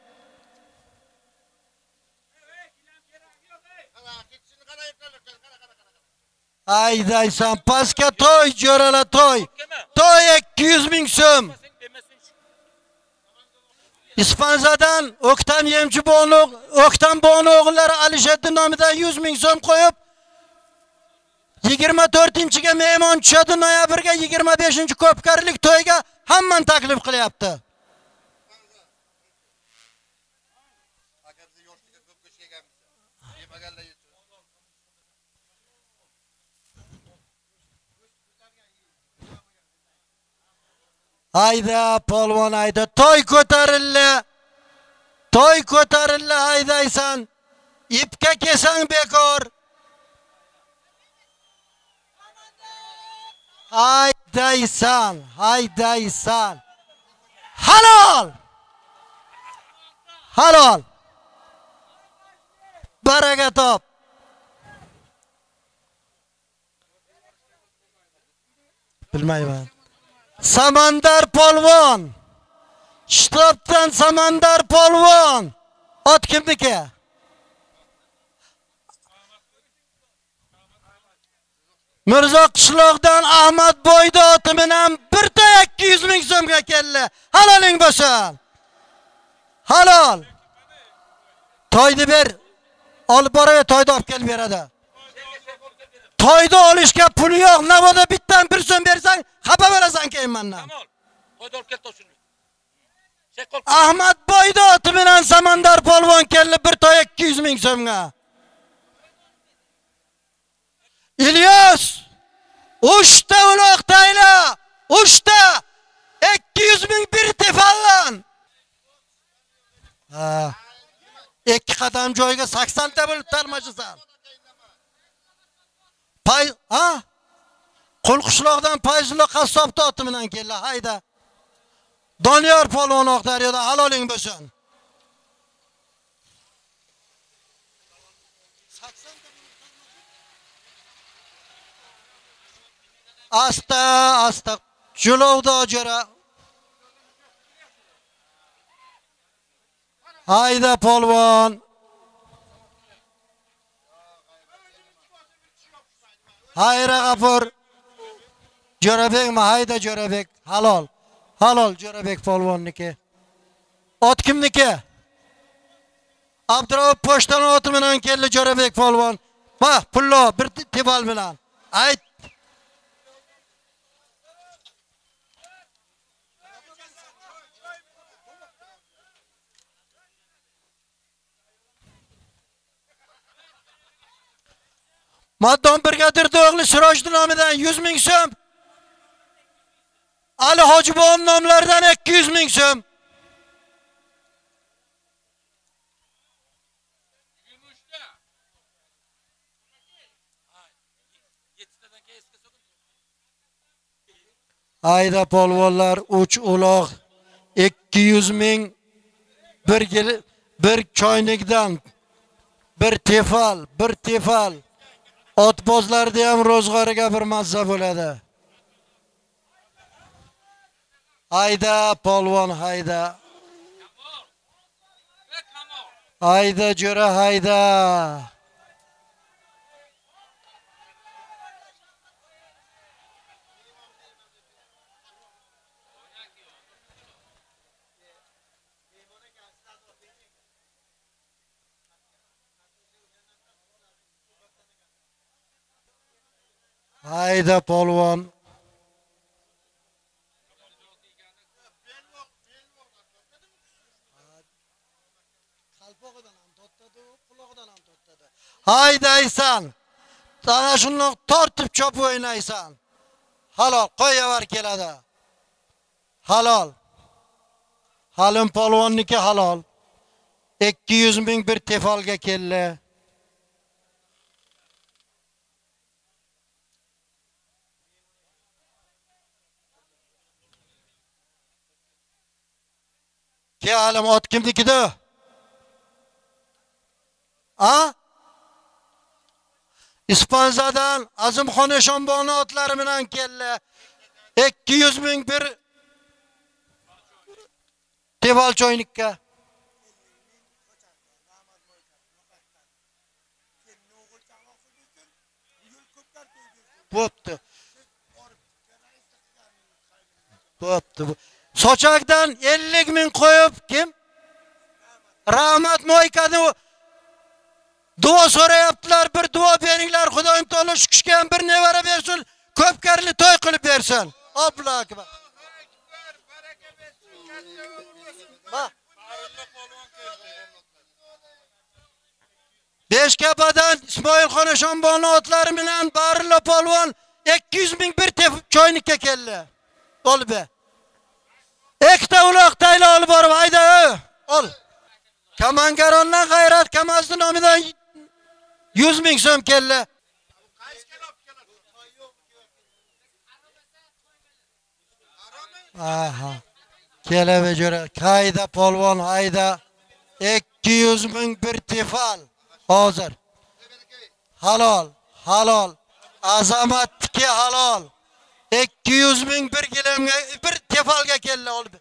Haydaysan pastga to'y, jo'rala to'y. To'y ikki yuz ming so'm. Ispanzadan O'ktam Yemchi Bonu, O'ktam Bonu o'g'illari Alisherning nomidan yuz ming so'm qo'yib, yigirma to'rtinchiga mehmon tushadi, noyabrga yigirma beshinchi ko'pkarlik to'yga hamman taklif qilyapti. Hayda polvon, hayda, to'y ko'tarildi. To'y ko'tarildi, haydaysan. Ipga kesang bekor. Haydaysan, haydaysan. Halol. Halol. Baraka top. Bilmayman. Samandar polvon. Shtobdan Samandar polvon. Ot kimniki? Mirzo qishloqdan Ahmad Boyda oti bilan bir ta ikki yuz ming so'mga keldi. Haloling bo'lsin. Halol. Toyni ber. Olib boraya toyda olib kelib beradi. Toyda olishga puli yo'q. Navoda bittan bir so'm bersang, xafa bo'lasan keyin mendan. Tamam. Toyda olib kel to'shini. Ahmad Boyda oti bilan Samandar polvon keldi bir toy ikki yuz ming so'mga. İlyas, uchta uloq tayla, uchta ikki yuz ming bir tefallan. Ha. ikki qadam joyga sakson ta bo'lib tarmashisan. Pay, ha? Qo'l qishloqdan Payzulla qassob oti bilan keldi. Hayda. Doniyor polvon Oqdaryoda haloling bo'lsin. Asta, asta. Julovda ojara. Hayda polvon. Hayra G'afur. Jo'rabekmi? Hayda Jo'rabek. Halol. Halol Jo'rabek polvonniki. Ot kimniki? Abdurov pochtan oti bilan keldi Jo'rabek polvon. Ma, pullo bir tebal bilan. Ayt. Maddon brigadir o'g'li Sirojdin nomidan yuz ming so'm. Ali Hojibon nomlaridan ikki yuz ming so'm. Ayda polvonlar uch uloq ikki yuz ming bir bir choynakdan bir tefal, bir tefal. Otbozlarda ham ro'zg'origa bir mazza bo'ladi. Hayda polvon hayda. Hayda jo'ra hayda. Hayda polvon. Haydaysan. Sana shuni tortib chopib o'ynaysan. Halol, qo'yavar keladi. Halol. Halim polvonniki halol. ikki yuz ming bir tefalga keldi. Ke alim ot kimnikida? Ha? İspanzadan Azimxon Eshonboni otlari bilan keldi. ikki yuz ming bir teval choynikka. Bo'pti. Bo'pti. Sochakdan ellik ming qo'yib kim? Rahmat Mo'ykani duo so'rayaptilar, bir duo beringlar, Xudoyim taolo shu kishga ham bir nevara bersin, ko'p karli to'y qilib bersin. Allohu akbar. Beshkapadan Ismoilxon Eshonboni otlari bilan Barilla polvon ikki yuz ming bir choynikka keldi. Olbe. Ikkita uloq tayla olib borib hayda, ol. Kamangarondan G'ayrat Kamazli nomidan yuz ming so'm keldi. Aha. Kelave jo'ra. Hayda polvon hayda. ikki yuz ming bir tefal. Hozir. Halol, halol. Azamatki halol. ikki yuz ming bir gilamga bir tefalga keldi olib.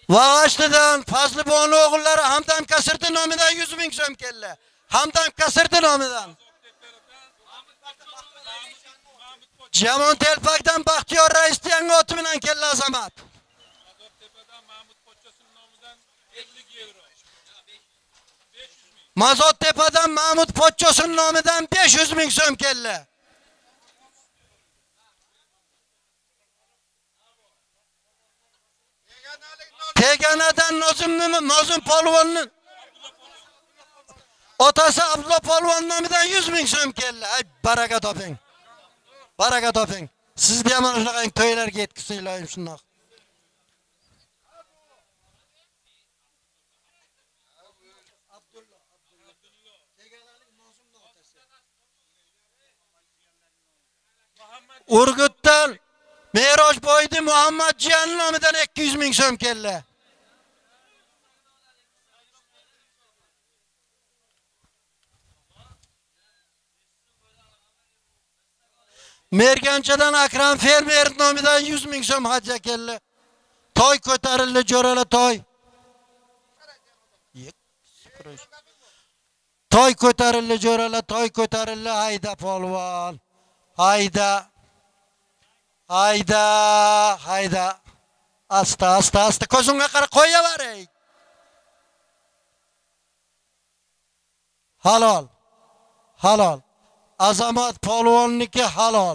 Vag'ashtidan Fazlibon o'g'illari Hamdam Kasirdi nomidan yuz ming so'm keldi. Hamdam Kasirdi nomidan. Jamon Telpakdan Baxtiyor Raisni yangi oti bilan keldi azamat. Mazottepadan Mahmud Pochchosin nomidan besh yuz ming so'm keldi. Teganadan Nozim Nozim polvonning otasi Abdulla polvon nomidan yuz ming so'm keldi. Ay baraka toping. Baraka toping. Sizga ham shunaqa to'ylarga yetkazinglar shundoq. Urgutdan Merojboydi Muhammad Jiyan nomidan ikki yuz ming so'm keldi. Merganchadan Akram fermer nomidan yuz ming so'm hajja keldi. Toy ko'tarildi, jo'rala toy. Toy ko'tarildi, jo'rala toy ko'tarildi, hayda polvon. Hayda. Hayda, hayda. Asta, asta, asta. Ko'zingga qara qo'yaver. Halol. Halol. Azamat polvonniki halol.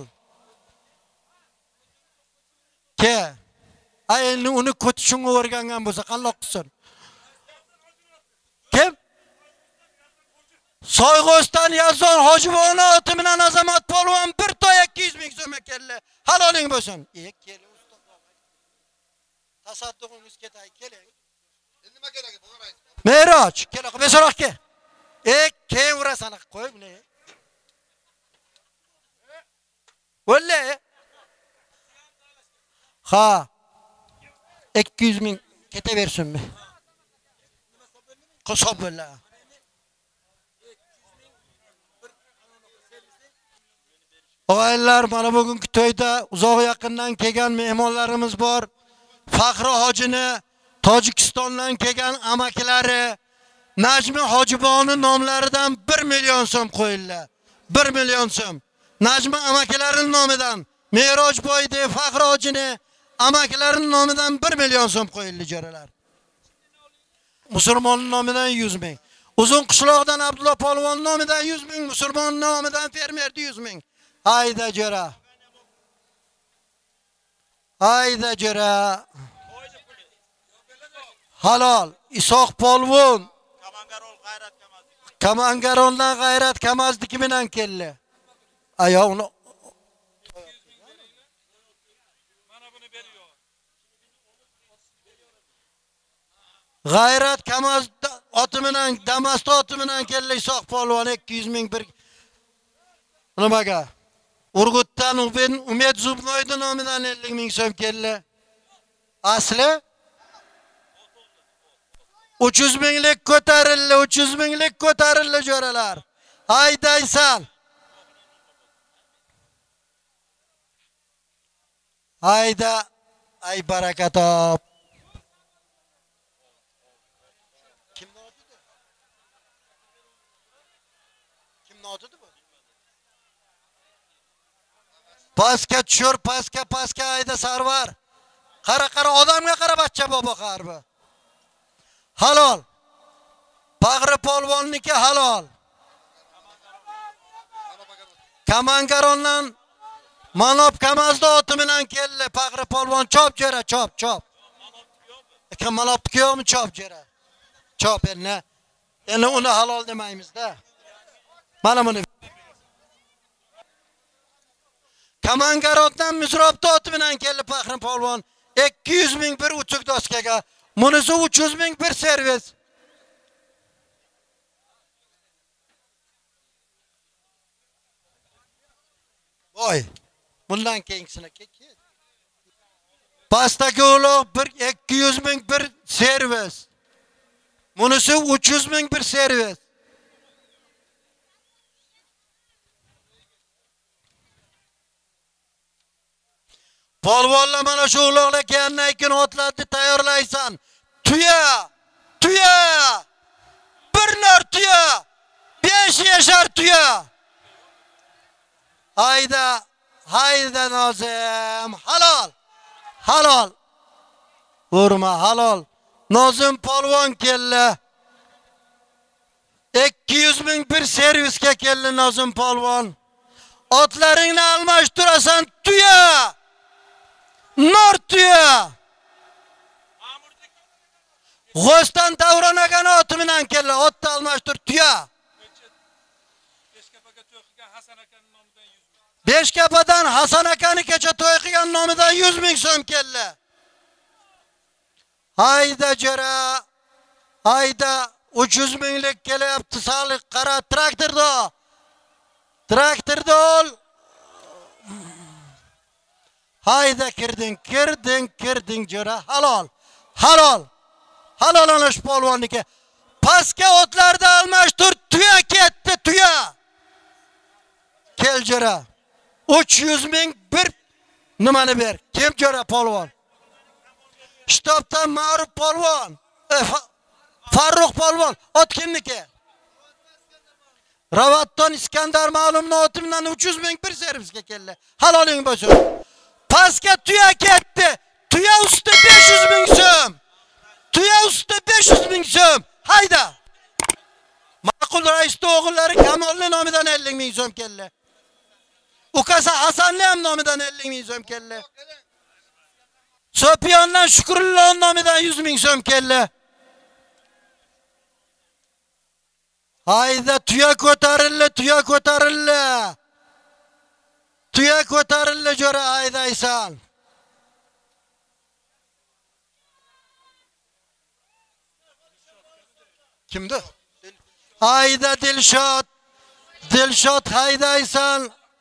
Ke. Ayni uni ko'tishingga o'rgangan bo'lsa, qandoq qilsin? Kim? Soyg'ostan Yazon Hojiboni oti bilan Azamat polvon bir to'y ikki yuz ming so'm keldi. Haloling bo'lsin. E, keling ustoz. Tasadduqingiz ketay, keling. Endi nima kerak bu rais? Meroj, kela, beso'roq ke. E, keyin urasan qo'y buni. O'lle. Ha. ikki yuz ming ketaversinmi? Qo'shib bo'la. Og'aylar, mana bugungi to'yda uzoq yaqindan kelgan mehmonlarimiz bor. Faxri hojini Tojikistondan kelgan amakilari Najmi Hojiboni nomlaridan bir million so'm qo'yildi. bir million so'm. Najmi amakilarining nomidan Merojboydi Faxri hojini amakilarining nomidan bir million so'm qo'yildi jo'ralar. Musulmonning nomidan yuz ming. Uzun qishloqdan Abdulla polvon nomidan yuz ming, musulmon nomidan fermerdi yuz ming. Hayda jo'ra. Hayda jo'ra. Halol. Isoq polvon. Kamangarol G'ayrat Kamaz. Kamangarondan G'ayrat Kamazniki bilan keldi. Ayo uni Mana buni beriyor. G'ayrat Kamaz oti bilan Damast oti bilan keldi Isoq polvon ikki yuz ming bir. Nimaga? Urgutdan Umid Zubnoydi nomidan ellik ming so'm keldi. Asli uch yuz minglik ko'tarildi, uch yuz minglik ko'tarildi jo'ralar. Haydaysan. Hayda, ay baraka top. Kimni otidi? Kimni otidi bu? Pastga tushur, pastga, pastga ayda sarvar. Qara, qara, odamga qara, bachcha bobo qarbi. Halol. Bag'ri polvonniki halol. Kamangarondan Manob Kamazda oti bilan keldi. Bag'ri polvon chop jo'ra, chop, chop. Ekan manob yo'qmi chop jo'ra? Chop endi. Endi uni halol demaymiz-da. Mana buni. Kamangarondan Mizrobda oti bilan keldi Bag'ri polvon ikki yuz ming bir uchuq doskaga. Bunisi uch yuz ming bir servis. Voy, bundan keyingisini ket. Pastdagi uloq bir ikki yuz ming bir servis. Bunisi uch yuz ming bir servis. Polvonlar mana shu uloqlar kelgandan keyin otlarni tayyorlaysan. tuya, tuya, bir nor tuya, beş yaşar tuya. Hayda, hayda Nozim, halal, halal. Vurma halal. Nozim polvon keldi. ikki yuz ming bir servisga keldi Nozim polvon. Otlaringni almashtirasan tuya. Nor tuya. G'o'stan Davron akani oti bilan keldi. Otni almashtir tuya. Beshkapadan Hasan akani kecha to'y qilgan nomidan yuz ming so'm keldi. Hayda jo'ra. Hayda uch yuz minglik kelyapti soliq qara traktorda. Traktorda ol. Hayda kirding, kirding, kirding jo'ra. Halol. Halol. Halol anash polvonniki. Pastga otlarda almashtir tuya ketdi tuya. Kel jo'ra. uch yuz ming bir nimani ber. Kim jo'ra polvon? Shtobdan Ma'ruf polvon. E, Farruh polvon. Ot kimniki? Ravatton Iskandar ma'lumni oti bilan uch yuz ming bir servisga keldi. Haloling bo'lsin. Pastga tuya ketdi. Tuya usti besh yuz ming so'm. Tuya usti besh yuz ming so'm. Hayda. Ma'qul raisning o'g'illari Kamolning nomidan ellik ming so'm keldi. Ukasi Hasanning ham nomidan ellik ming so'm keldi. Sopiyondan Shukrullohning nomidan yuz ming so'm keldi. Hayda tuya ko'tarildi, tuya ko'tarildi. Tuya ko'tarildi jo'ra haydaysan. Kimdi? Hayda Dilshod. Dilshod haydaysan.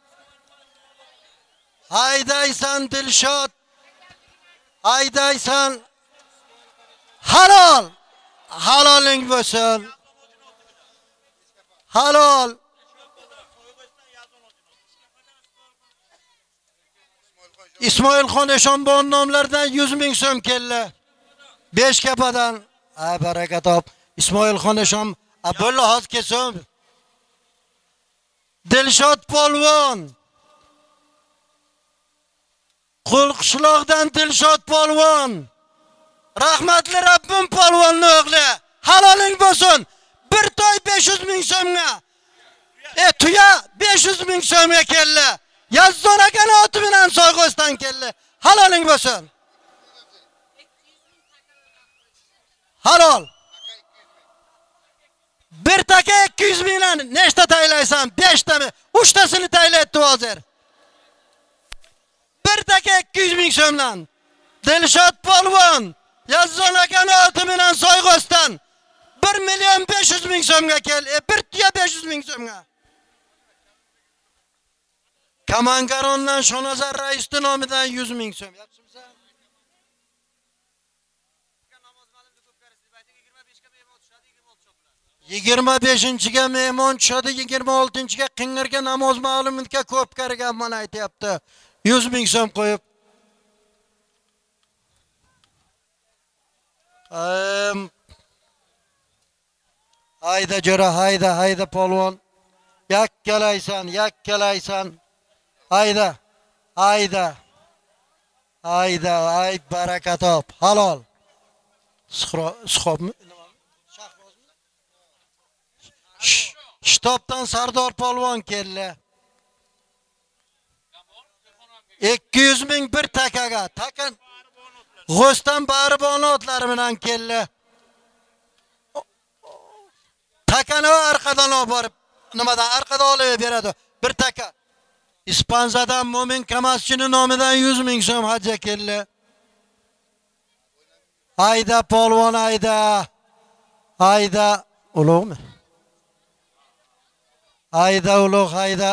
Haydaysan Dilshod. Haydaysan. Halol. Haloling bo'lsin. Halol. Ismoilxon Eshonbon nomlaridan yuz ming so'm keldi. Beshkapadan. Ha baraka top. Ismoilxon Eshon Abdulla hoz kesom. Dilshod polvon. Qo'lqishloqdan Dilshod polvon. Rahmatli Rabbim polvonning o'g'li. Haloling bo'lsin. Bir to'y besh yuz ming so'mga. E tuya besh yuz ming so'mga keldi. Yazdon akani oti bilan Soyg'o'stan keldi. Haloling bo'lsin. Halol. Bir taka ikki yuz mingdan nechta taylaysan? besh tami? uch tasini taylaydi hozir. Bir taka ikki yuz ming so'mdan. Dilshod polvon, Yazdon akani oti bilan Soyg'o'stan bir million besh yuz ming so'mga kel. E bir tuya besh yuz ming so'mga. Kamangarondan Shonazar raisning nomidan yuz ming so'm. yigirma beshinchiga mehmon tushadi, yigirma oltinchiga Qing'irga namoz ma'lumotga ko'p qaragan mana aytayapti. yuz ming so'm qo'yib. Ehm Hayda jo'ra, hayda, hayda polvon. Yakkalaysan, yakkalaysan. Hayda. Hayda. Hayda, ay baraka top. Halol. Suxobmi? Shtobdan Sardor polvon keldi. ikki yuz ming bir takaga. Takan G'o'stan Baribon otlari bilan keldi. Takani orqadan olib borib, nimadan orqadan olib beradi. Bir taka. Ispanzadan Mo'min Kamaschining nomidan yuz ming so'm hajga keldi. Hayda polvon, hayda. Hayda ulug'mi? Hayda ulug', hayda.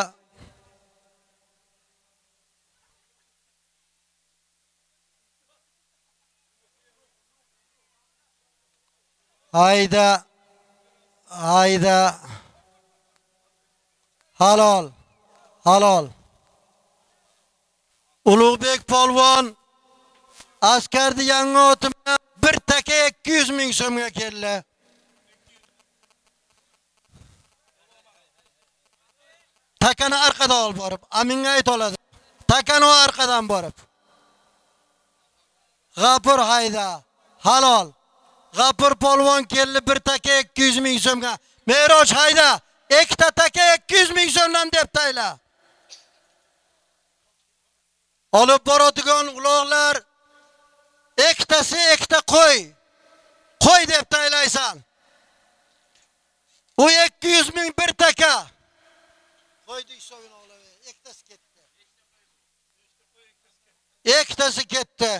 Hayda. Hayda. Halol. Halol. Ulug'bek polvon askarni yangi oti bilan bir taka ikki yuz ming so'mga keldi. Takani arqadan olib borib, aminga ayt oladi. Takani arqadan borib. G'afur hayda, halol. G'afur polvon keldi bir taka ikki yuz ming so'mga. Mehroj hayda, ikkita taka ikki yuz ming so'mdan deb tayla. Olib boradigan uloqlar ikkitasi ikkita qo'y. Qo'y deb taylaysan. U ikki yuz ming bir taka. Qo'ydi hisobini olaver. Ikkitasi ketdi. Ikkitasi ketdi.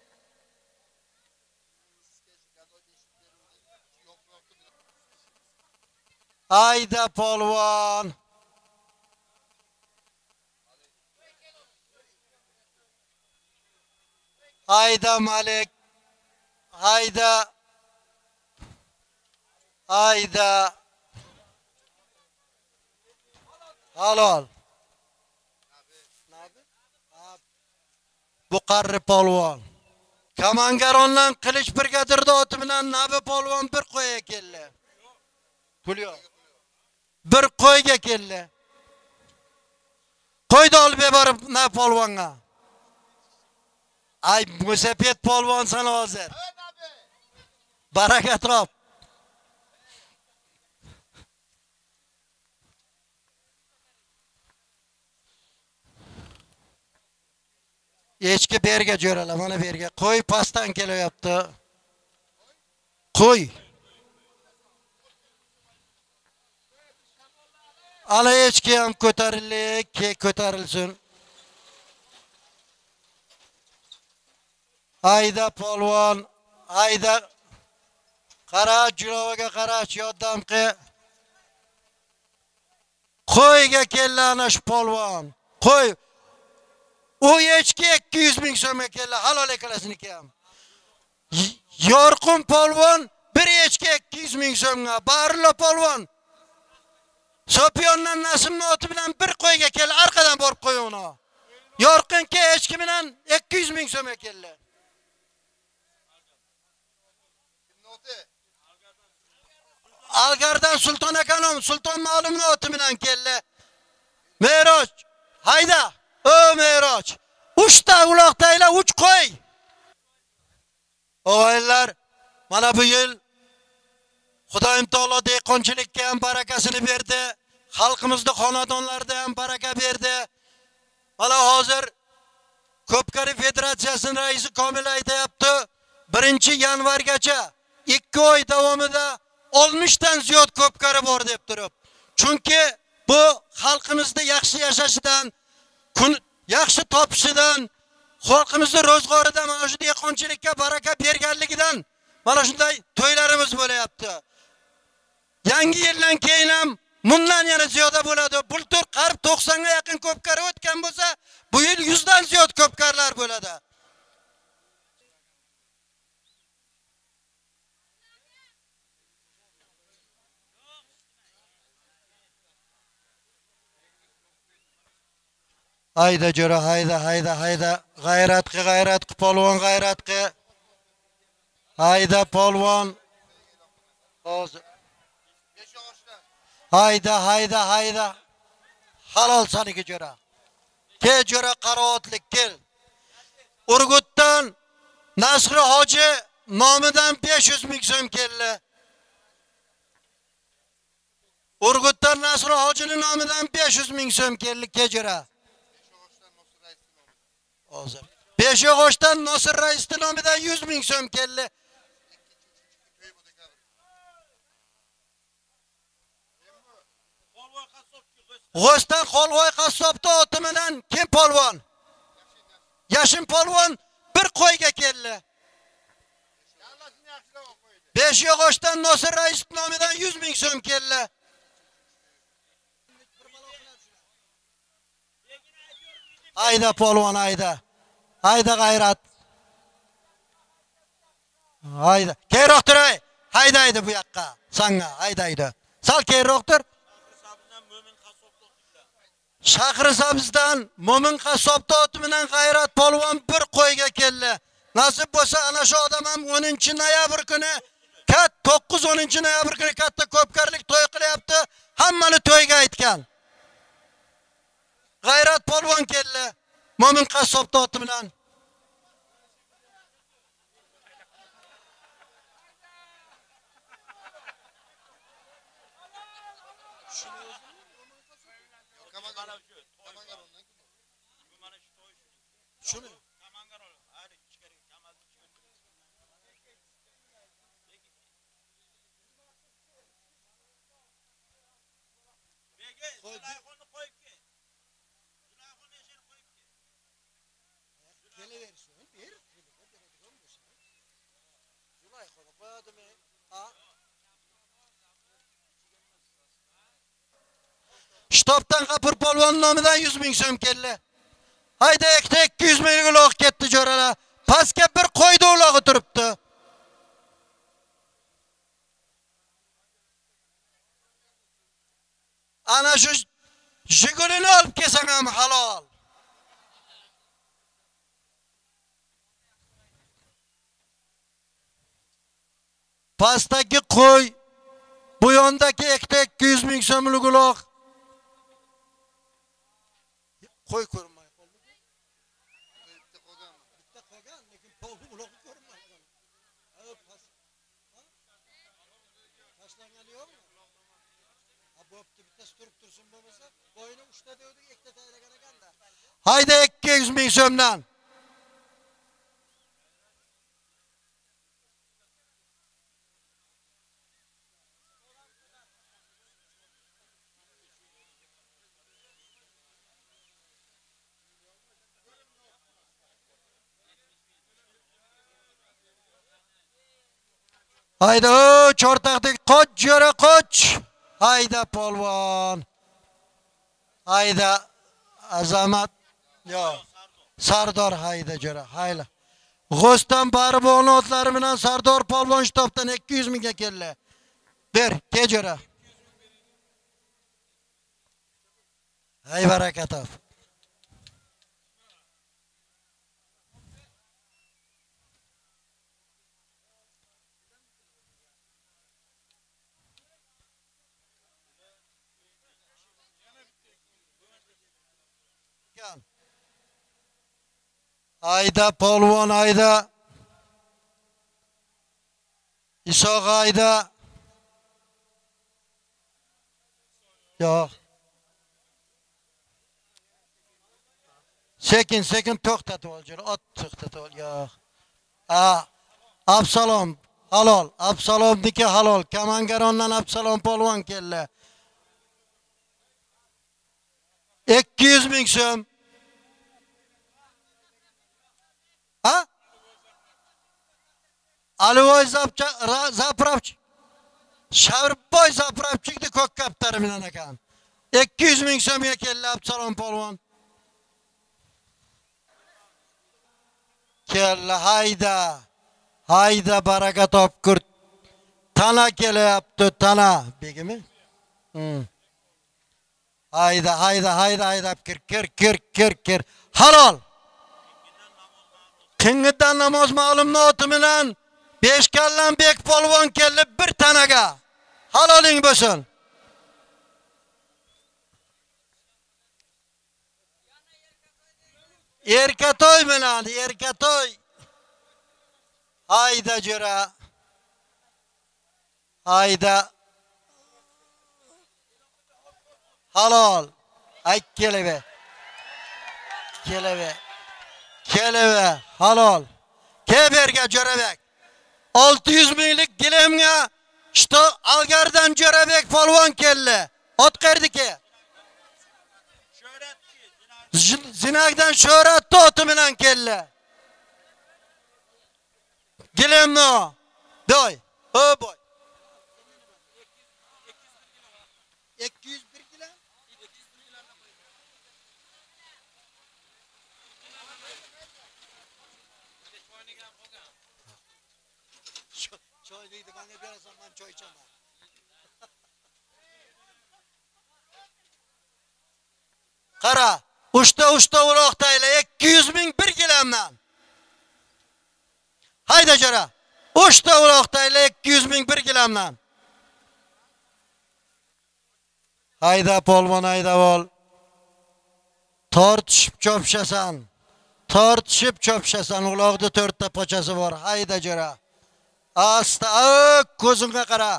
Hayda polvon. Hayda Malik. Hayda. Hayda. Halol. Bu qarri polvon. Kamangarondan qilich brigadirda oti bilan Nabi polvon bir qo'yga keldi. Pul yo'q. Bir qo'yga keldi. Qo'yni olib borib na polvonga. Ay musafet polvon sana hozir. Baraka trop. Echki berga jo'ralar, mana berga. Qo'y pastdan kelyapti. Qo'y. Ala echki ham ko'tarillik, ke ko'tarilsin. Hayda polvon, hayda. Qara julovaga qarash yordamqi. Qo'yga keldi ana shu polvon. Qo'y. O echki ikki yuz ming so'mga keldi, halol ekalasini ham. Yorqin polvon bir echki ikki yuz ming so'mga, Barlo polvon Sopyondan Nasimning oti bilan bir qo'yga keldi, arqadan borib qo'y uni. Yorqin ke echki bilan ikki yuz ming so'mga keldi. Algardan Sulton akanom, Sulton ma'lumning oti bilan keldi. Mehroj, hayda. O Mehroj, uchta uloqdaylar uch qo'y. O'g'aylar, mana bu yil Xudoyim taolo dehqonchilikka ham barakasini berdi, xalqimizning xonadonlarida ham baraka berdi. Mana hozir Ko'pkari Federatsiyasining raisi Komil aytayapti, birinchi yanvargacha ikki oy davomida oltmish dan ziyod ko'pkari bor deb turib. Chunki bu xalqimizda yaxshi yashashidan, kun yaxshi topishidan, xalqimizning ro'zg'oridan, mana shu dehqonchilikka baraka berganligidan mana shunday to'ylarimiz bo'layapti. Yangi yildan keyin ham bundan yana ziyoda bo'ladi. Bultur qarib to'qsonga yaqin ko'pkari o'tgan bo'lsa, bu yil yuz dan ziyod ko'pkarlar bo'ladi. Hayda jo'ra, hayda, hayda, hayda. G'ayratqi, g'ayratqi, polvon g'ayratqi. Hayda polvon. Hozir. Hayda, hayda, hayda. Halol saniki jo'ra. Ke jo'ra qaroatlik kel. Urgutdan Nasri hoji nomidan besh yuz ming so'm keldi. Urgutdan Nasri hojining nomidan besh yuz ming so'm keldi ke jo'ra. Hozir. Beshyog'ochdan Nosir raisning nomidan yuz ming so'm keldi. G'ostan Xolvoy qassobda oti bilan kim polvon? Yashin polvon bir qo'yga keldi. Beshyog'ochdan Nosir raisning nomidan yuz ming so'm keldi. Hayda polvon, hayda. Hayda g'ayrat. Hayda. Keyroq turay. Haydaydi bu yoqqa. Sanga haydaydi. Sal keyroq tur. Shahrisabzdan Mo'min qassobda oti bilan g'ayrat polvon bir qo'yga keldi. Nasib bo'lsa ana shu odam ham o'ninchi noyabr kuni to'qqiz o'ninchi noyabr kuni katta ko'pkarlik to'y qilyapti. Hammani to'yga aytgan. G'ayrat polvon keldi. Mo'min qassob oti bilan. Shuni Shtobdan G'afur polvon nomidan yuz ming so'm keldi. Hayda ikkita ikki yuz ming uloq ketdi jo'ralar. Pastga bir qo'ydi ulog'i turibdi. Ana shu Jigulini olib kelsang ham halol. Pastdagi qo'y, bu yondagi ikkita ikki yuz ming so'mlik uloq. Qo'y ko'rinmay qoldi. Bitta qolgan. Bitta qolgan, lekin polvon uloqi ko'rinmaydi. Tashlangani yo'qmi? Ha, bo'pti, bittasi turib tursin bo'lmasa, bo'yini uchta devdi, ikkita taylagan ekanda. Hayda ikki yuz ming so'mdan. Hayda cho'rtaqdek qoch jo'ra qoch. Hayda polvon. Hayda azamat. Yo. Sardor hayda jo'ra. Hayla. G'ostan bari bo'g'ni otlari bilan Sardor polvon shtobdan ikki yuz mingga keldi. Ber, ke jo'ra. Hay barakatov. Ayda polvon ayda. Isoq ayda. Yo'q. Sekin sekin to'xtatib ol, jo'ra. Ot to'xtatib ol. Yo'q. A Absalom halol. Absalomniki halol. Kamangarondan Absalom polvon keldi. ikki yuz ming so'm. Ha? Alivoy zapravch. Shavrboy zapravchikni ko'k kaptari bilan ekan. ikki yuz ming so'mga keldi Absalom polvon. Keldi hayda. Hayda baraka topkur. Tana kelyapti, tana. Begimi? Hmm. Hayda, hayda, hayda, hayda, kir, kir, kir, kir, kir. Halol. Qing'itdan namoz ma'lumni oti bilan besh kallan bek polvon keldi bir tanaga. Haloling bo'lsin. Erkatoy bilan, erkatoy. Hayda jo'ra. Hayda. Halol. Ay kelebe. Kelebe. Kelebe. Halol. Keberga Jo'rabek. olti yuz minglik gilemga shto Algardan Jo'rabek polvon keldi. Ot qerdiki. Zinagdan Sho'rat oti bilan keldi. Gilemno. Doy. O boy. ikki yuz bir kilo. Choy deydi, bana berasan, ben choy ichaman. Qara, uchta uchta uloqdayla ikki yuz ming bir kilamdan. Hayda jo'ra. uchta uloqdayli ikki yuz ming bir gilamdan. Hayda polvon hayda ol. Tortishib chopshasan. Tortishib chopshasan. Uloqda to'rtta pochasi bor. Hayda jira. Asta, ko'zingga qara.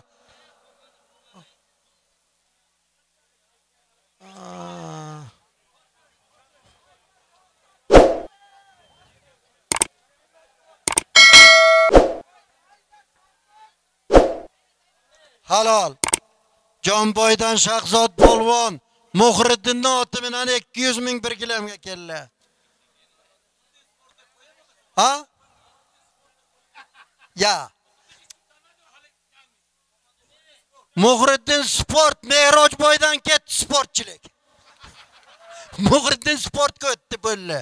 Halol. Jonboydan Shahzod polvon Muhriddinning oti bilan ikki yuz ming bir gilamga keldi. Ha? Ya. Muhriddin sport Mehrojboydan ketdi sportchilik. Muhriddin sportga o'tdi bo'ldi.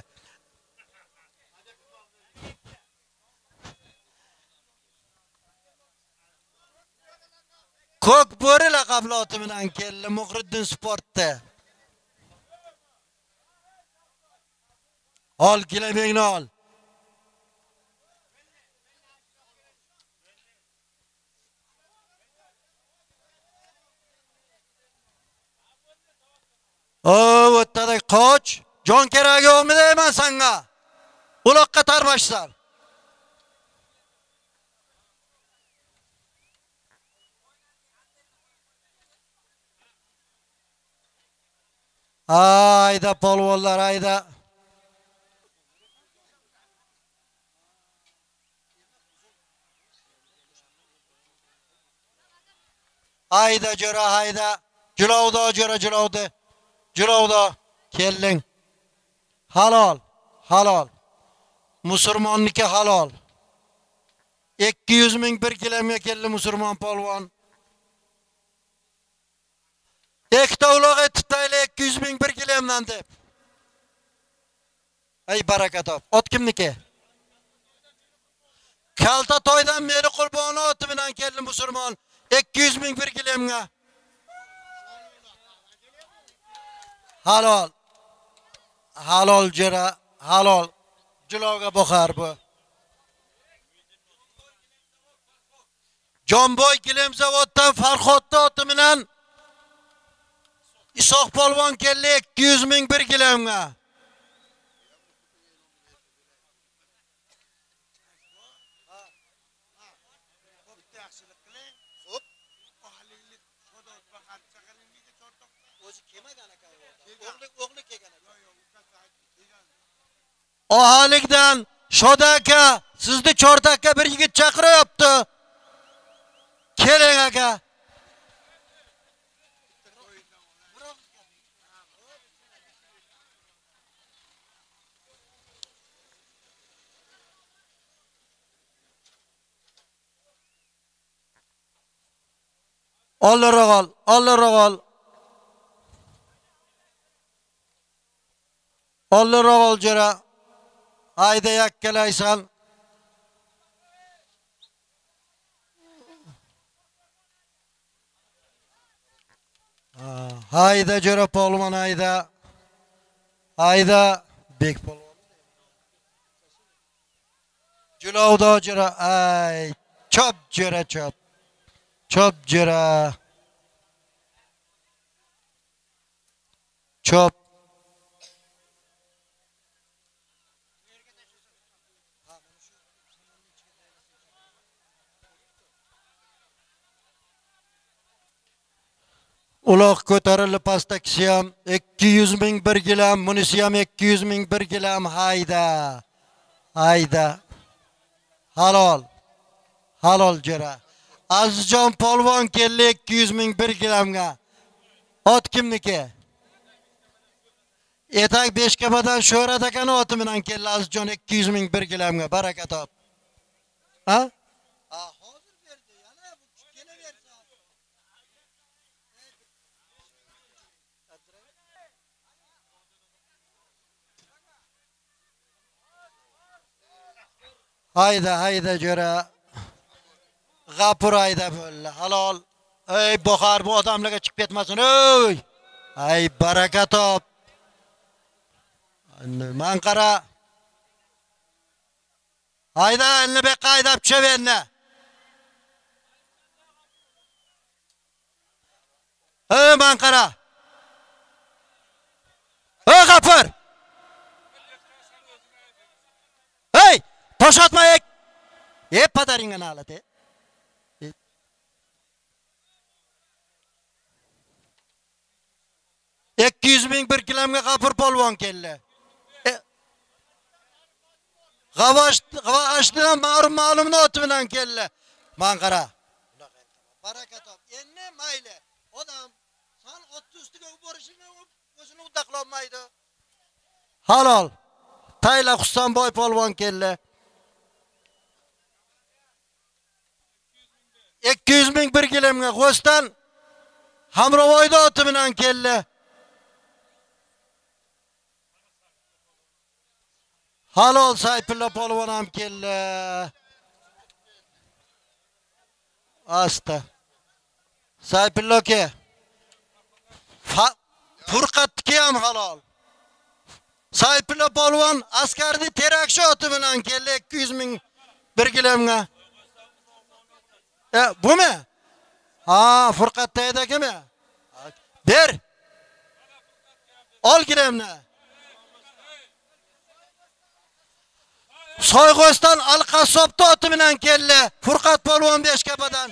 Ko'k bo'ri laqabli oti bilan keldi Muhriddin sportda. Ol gilamingni ol. O, o'tadi qoch. Jon keragi yo'qmi deyman senga? Uloqqa tarbashsan. Hayda polvonlar hayda. Hayda jira hayda. Jilovda jira jilovda. Jilovda kelding. Halol, halol. Musulmonniki halol. ikki yuz ming bir gilamga keldi musulmon polvon. Ikkita uloq etibdi ikki yuz ming bir gilamdan deb. Ay baraka top. Ot kimniki? Kalta toydan meni qurboni oti bilan keldi musulmon ikki yuz ming bir gilamga. Halol. Halol jira, halol. Jilovga boqar bu. Jonboy gilam zavoddan Farhodda oti bilan Isoq polvon keldi ikki yuz ming bir gilamga. Ohalikdan Shodaka sizni Chortakka bir yigit chaqiryapti. Keling aka. Ollarog'ol, ollarog'ol. Ollarog'ol jira. Hayda yakkalaysan. Hayda jira polvon hayda. Hayda bek polvon. Jilovda jira ay chop jira chop. Chop jira. Chop. Uloq ko'tarilib pastakisi ham ikki yuz ming bir gilam, bunisi ham ikki yuz ming bir gilam. Hayda. Hayda. Halol. Halol jira. Azizjon polvon keldi ikki yuz ming bir gilamga. Ot kimniki? Etak Beshkapadan Sho'rat akani oti bilan keldi Azizjon ikki yuz ming bir gilamga. Baraka top. Ha? Ha, hozir berdi. Yana bu kelaversa. Hayda, hayda jira. G'apur hayda bo'ldi. Halol. Ey boqar bu odamlarga chiqib ketmasin. Ey! Ay baraka top. Man qara. Hayda, endi bu qaydab tushaverni. Ey Manqara. Ey G'afur. Hey, tosh atmayek. E padaringni alati. ikki yuz ming bir kiloga G'afur polvon keldi. G'avash g'avashdan ma'lum ma'lumni oti bilan keldi. Manqara. Baraka top. Endi mayli. Odam san otni ustiga borishini o'zini udaqlolmaydi. Halol. Tayla Husanboy polvon keldi. ikki yuz ming bir kiloga Qo'stan Hamrovoyda oti bilan keldi. Halol Sayfulla polvon ham keldi. Asta. Sayfulla aka. Furqatniki ham halol. Sayfulla polvon askarni terakshi oti bilan keldi ikki yuz ming bir kiloga. E, bumi? Ha, Furqatdaydagimi? Ber. Ol kilemni. Soyg'oston Alqassobda oti bilan keldi. Furqat polvon Beshkapadan.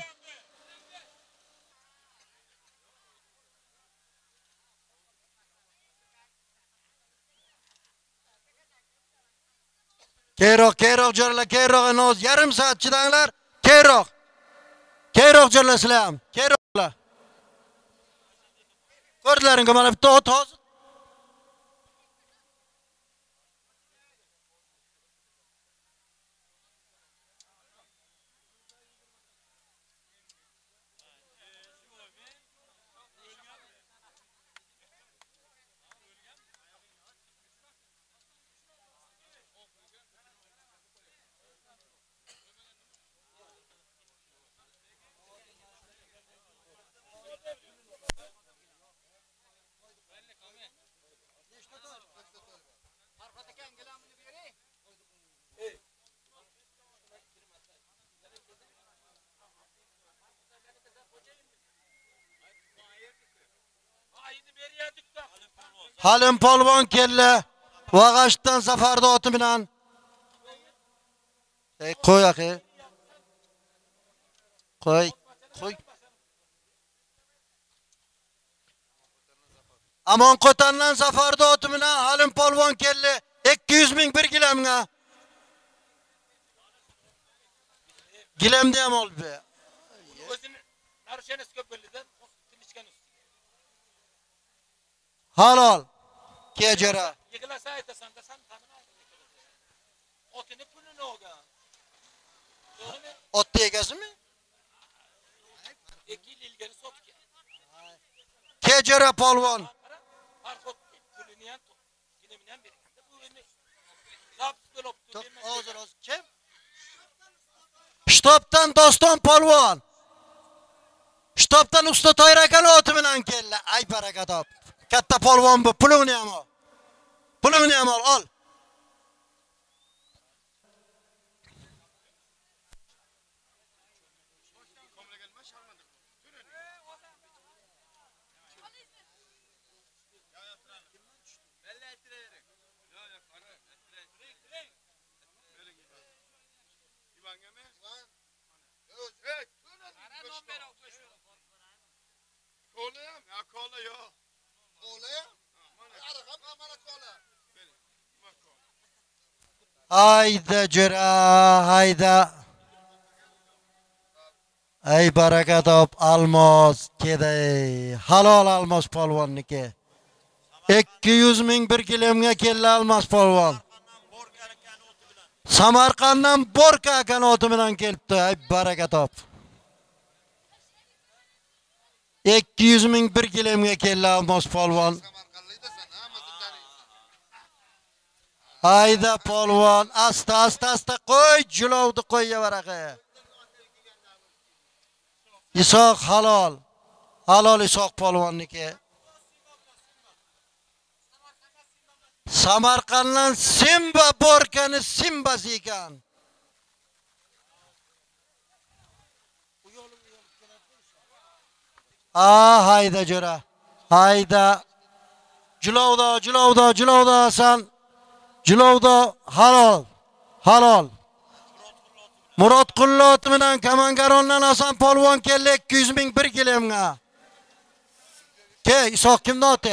Keyroq, keyroq jo'rlar, keyroq noz yarim soat chidanglar. Keyroq. Keyroq jo'rlasizlar ham. Keyroqlar. Ko'rdlaring mana bitta ot hozir. Halim polvon keldi. Vag'ashdan safarda oti bilan. Ey qo'y aka. Qo'y, qo'y. Amon Qo'tandan safarda oti bilan Halim polvon keldi. ikki yuz ming bir kiloga. Gilamda ham oldi. O'zini narshaniz ko'p bildidan tinishgan usti. Halol. Kejara. Yig'lasa aytasan da san ta'min oldi. Otini pulini olgan. To'g'rimi? Ot egasimi? ikki yil ilgari sotgan. Kejara polvon. Farqot pulini ham gilamini ham bergan. Bu endi zabt bo'libdi. Hozir hozir kim? Shtobdan Doston polvon. Shtobdan usta Toyrakan oti bilan keldi. Ay baraka top. Katta polvon bu. Pulingni ham ol. Pulingni ham ol, ol. Hayda jo'ra, hayda. Ay baraka top almos keday. Halol almos polvonniki. ikki yuz ming bir kiloga keldi almos polvon. Samarqanddan Borka akan oti bilan kelibdi. Ay baraka top. ikki yuz ming bir kiloga keldi almos polvon. Hayda polvon, asta asta asta qo'y, julovni qo'yga varaqa. Isoq halol. Halol Isoq polvonniki. Samarqanddan Simba Borkani Simbasi ekan. Ah hayda jo'ra. Hayda. Julovda, julovda, julovda Hasan. Julovda halol. Halol. Murod Qullot bilan Kamangarondan Hasan polvon keldi ikki yuz ming bir kilemga. Ke, Isoq kimni oti?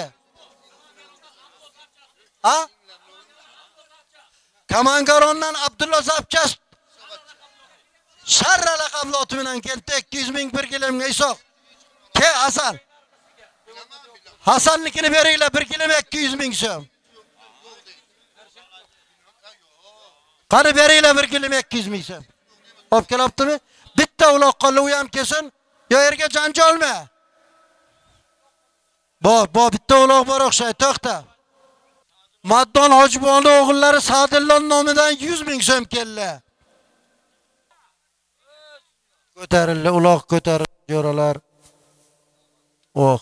Ha? Kamangarondan Abdulla Zapchas Sharra laqabli oti bilan keldi ikki yuz ming bir kilemga Isoq. Ke Hasan. Hasannikini beringlar bir kilim ikki yuz ming so'm. Qani beringlar bir kilim ikki yuz ming so'm. Olib kelibdimi? Bitta uloq qoldi, u ham kelsin. Yo yerga janjolma. Bo, bo bitta uloq bor o'xshaydi, to'xta. Maddon Hojiboni o'g'illari Sadillon nomidan yuz ming so'm keldi. Ko'tarildi, uloq ko'tarildi jo'ralar. Oh.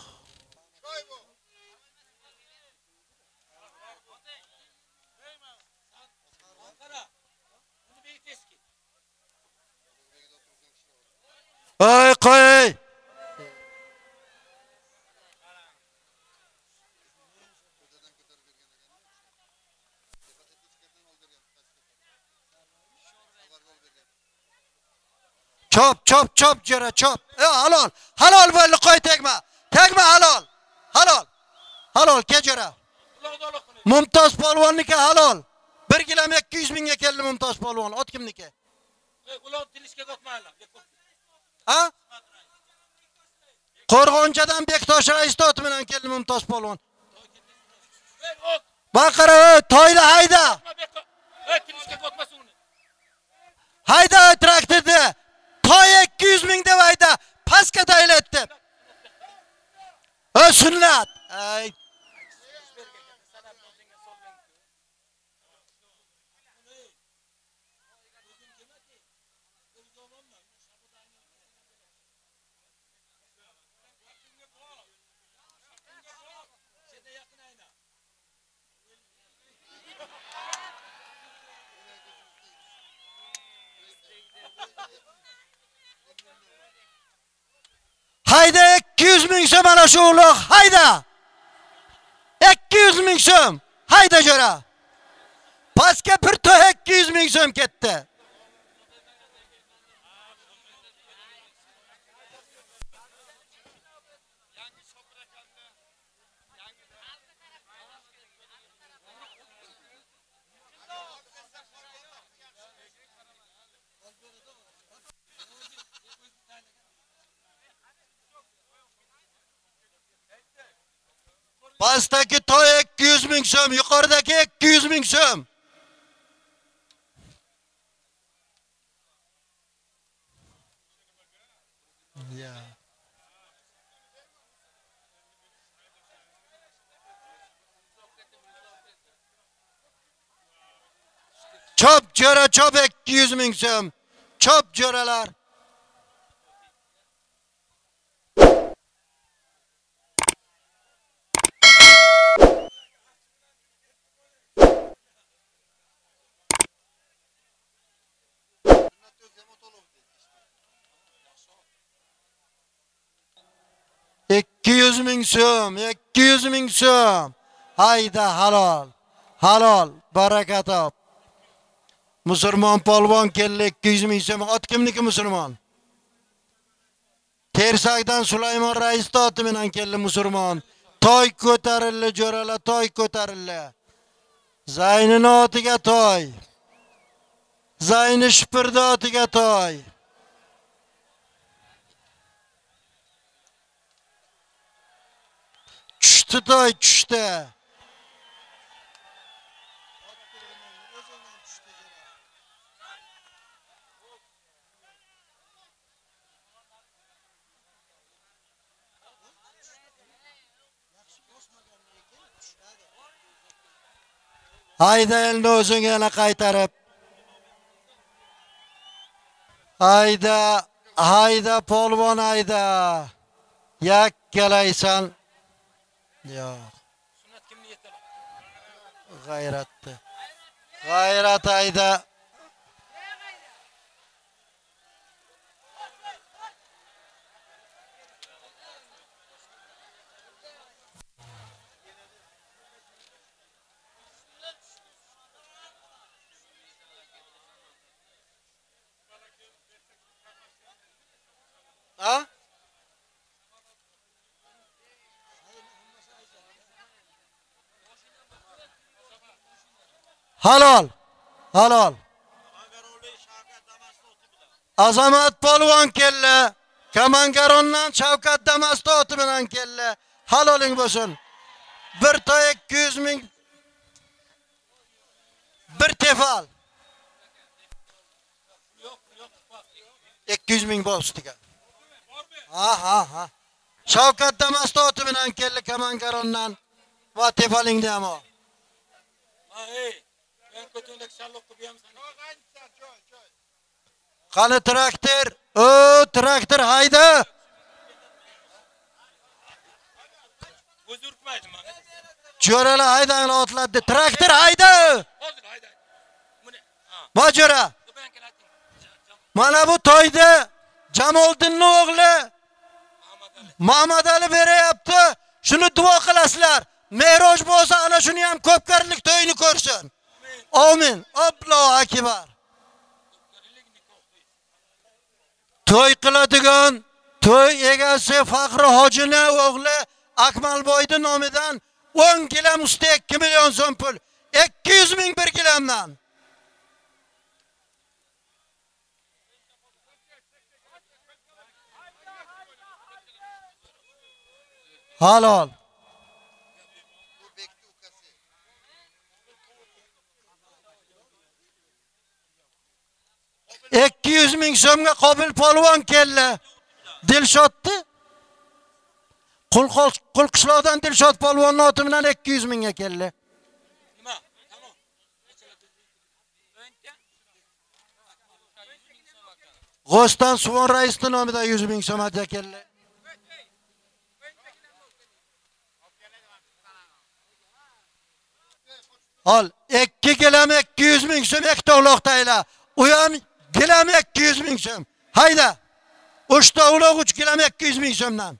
Ay qo'y. Chop, chop, chop jo'ra, chop. E halol. Halol bo'ldi, qo'y tegma. Tegma halol. Halol. Halol ke jo'ra. Mumtoz polvonniki halol. bir kilam ikki yuz mingga keldi Mumtoz polvon. Ot kimniki? Ular tilishga qo'ymaylar. Ha? Qo'rg'onchadan Bektosh rais ot bilan keldi Mumtoz polvon. Baqara, toyda hayda. Tilishga qo'ymasin uni. Hayda traktorda. Toy ikki yuz ming deb hayda. Pastga taylatdi. O sunnat. Ay. Hayda ikki yuz ming so'm ana shu uloq, hayda. ikki yuz ming so'm. Hayda jo'ra. Pastga bir to'y ikki yuz ming so'm ketdi. Pastdagi toy ikki yuz ming so'm, yuqoridagi ikki yuz ming so'm. Ya. Chop jo'ra, chop ikki yuz ming so'm. Chop jo'ralar. ikki yuz ming so'm, ikki yuz ming so'm. Hayda halol. Halol, baraka top. Musulmon polvon keldi ikki yuz ming so'm. Ot kimniki musulmon? Tersakdan Sulaymon rais oti bilan keldi musulmon. Toy ko'tarildi jo'ralar, toy ko'tarildi. Zaynining otiga toy. Zayni shipirdi otiga toy. Tushdi toy, tushdi. Hayda endi o'zing yana qaytarib. Hayda, hayda polvon hayda. Yakkalaysan. Yo'q. Sunnat kimni yetalar? G'ayratni. G'ayrat hayda. Halol. Halol. Azamat polvon keldi. Kamangarondan Shavkat Damastoti bilan keldi. Haloling bo'lsin. bir ta ikki yuz ming bir tefal. ikki yuz ming bo'lsa. Ha ha ha. Shavkat Damastoti bilan keldi Kamangarondan. Va tefalingni ham ol. Ha ey, men ko'tundek shalloq qilib ham sana. Qani traktor? O, traktor hayda. O'zi urmaydi mana. Jo'ralar haydanglar otlarni. Traktor hayda. Hozir hayda. Buni ha. Bojora. Mana bu to'yda Jamoliddinning o'g'li Muhammad Ali beryapti. Shuni duo qilasizlar. Mehroj bo'lsa ana shuni ham ko'pkarlik to'yini ko'rsin. Amin. Allohu akbar. To'y qiladigan to'y egasi Faxri hojining o'g'li Akmalboyning nomidan o'n gilam usti ikki million so'm pul. ikki yuz ming bir gilamdan. Halol. ikki yuz ming so'mga Qobil polvon keldi. Dilshodni Qulqol Qulqishloqdan Dilshod polvonning oti bilan ikki yuz mingga keldi. Nima? Tamom. G'ostan Suvon raisning nomidan yuz ming so'mga keldi. Al, ikki gilam ikki yuz ming so'm ikkita uloqdaylar. U ham gilam ikki yuz ming so'm. Hayda. uchta uloq uch gilam ikki yuz ming so'mdan.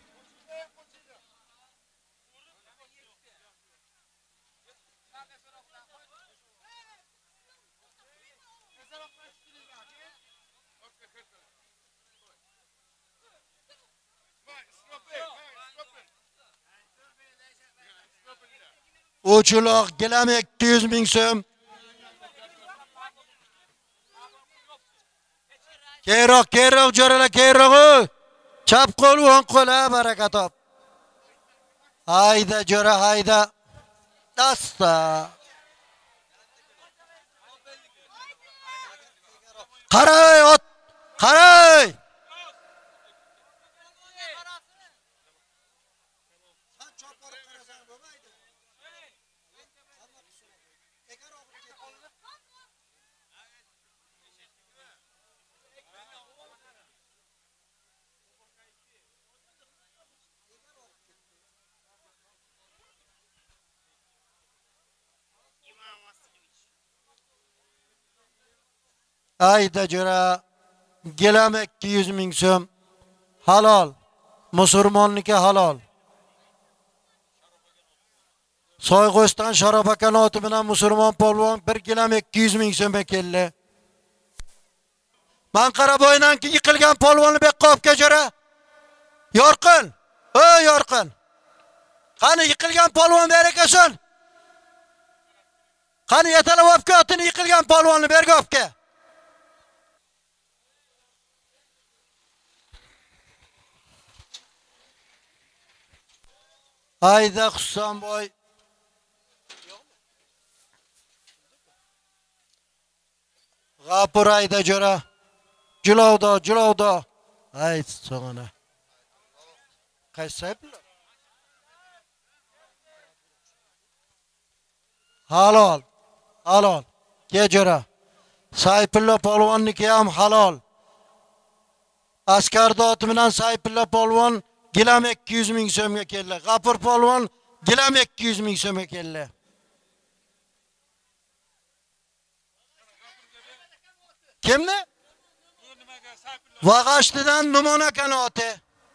Uçuloq gilam ikki yuz ming so'm. Keyroq, keyroq jo'ralar, keyroq. Chap qo'l, o'ng qo'l, baraka top. Hayda jo'ra, hayda. Dasta. Qaray, ot. Qaray. Ayda jo'ra gilam ikki yuz ming so'm. Halol. Musulmonniki halol. Soyg'ostan Sharof aka oti bilan musulmon polvon bir gilam ikki yuz ming so'mga keldi. Manqaraboydan yiqilgan polvonni Beqqovga jo'ra. Yorqin. O yorqin. Qani yiqilgan polvon berakasin. Qani yetalab opga otini yiqilgan polvonni Bergovga. Hayda Husanboy. G'apur ayda jo'ra. Julovda, julovda. Ay, so'g'ana. Qaysi sayplar? Halol. Halol. Ke jo'ra. Saypulla polvonniki ham halol. Askarda oti bilan Saypulla polvon gilam ikki yuz ming so'mga keldi. G'apur polvon gilam ikki yuz ming so'mga keldi. Kimni? Vag'ashtidan Numon aka oti.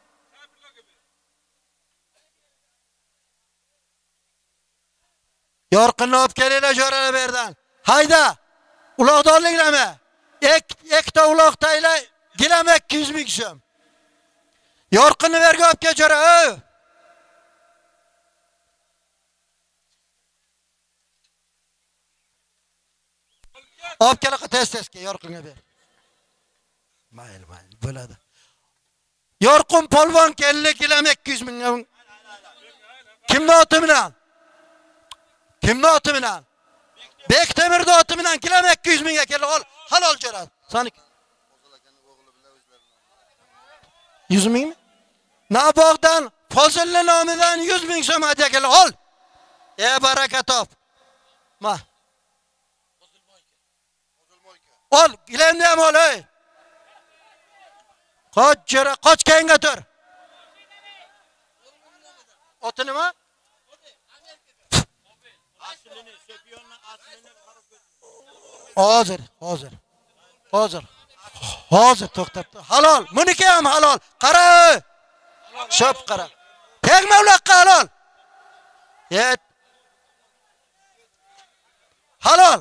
Yorqinni olib kelinglar jo'ralar berdan. Hayda. Uloqdorliklarmi? Ek ikkita uloqdaylar gilam ikki yuz ming so'm. Yorqinni berga olib kel jo'ra. Olib kela tez-tezga yorqinga ber. Mayli, mayli, bo'ladi. Yorqin polvon keldi, kilam ikki yuz mingga. Kimning oti bilan? Kimning oti bilan? Bektemirning oti bilan kilam ikki yuz mingga keldi. Ol, halol jo'radi. Sani yuz mingmi? Nabog'dan Fozilli nomidan yuz ming so'm hadiya keldi. Ol. Ey baraka top. Ma. Ol, gilamni ham ol, ey. Qoch jo'ra, qoch keyinga tur. Oti nima? Aslini, Sopiyonning aslini qarab ko'r. Hozir, hozir. Hozir. Hozir to'xtabdi. Halol, buniki ham halol. Qara. Shop qara. Tegma uloqqa halol. Yet. Halol.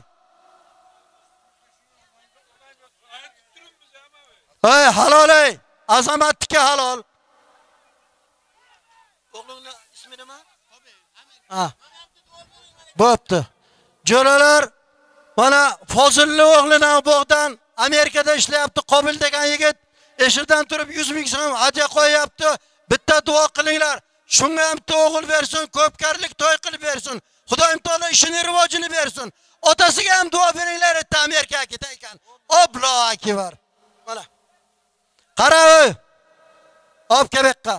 Ey, halol ey. Azamatga halol. O'g'lingning ismi nima? Ha. Bo'pti. Jo'ralar mana Fozilli o'g'lidan bog'dan Amerikada ishlayapti, Qobil degan yigit. Eshirdan turib yuz ming so'm hadiya qo'yapti. Bitta duo qilinglar. Shunga ham o'g'il bersin, ko'pkarlik to'y qilib bersin. Xudoyim taolo ishini rivojini bersin. Otasiga ham duo beringlar, etta Amerikaga ketar ekan. Allohu akbar. Mana. Qara ey. Ob kebekqa.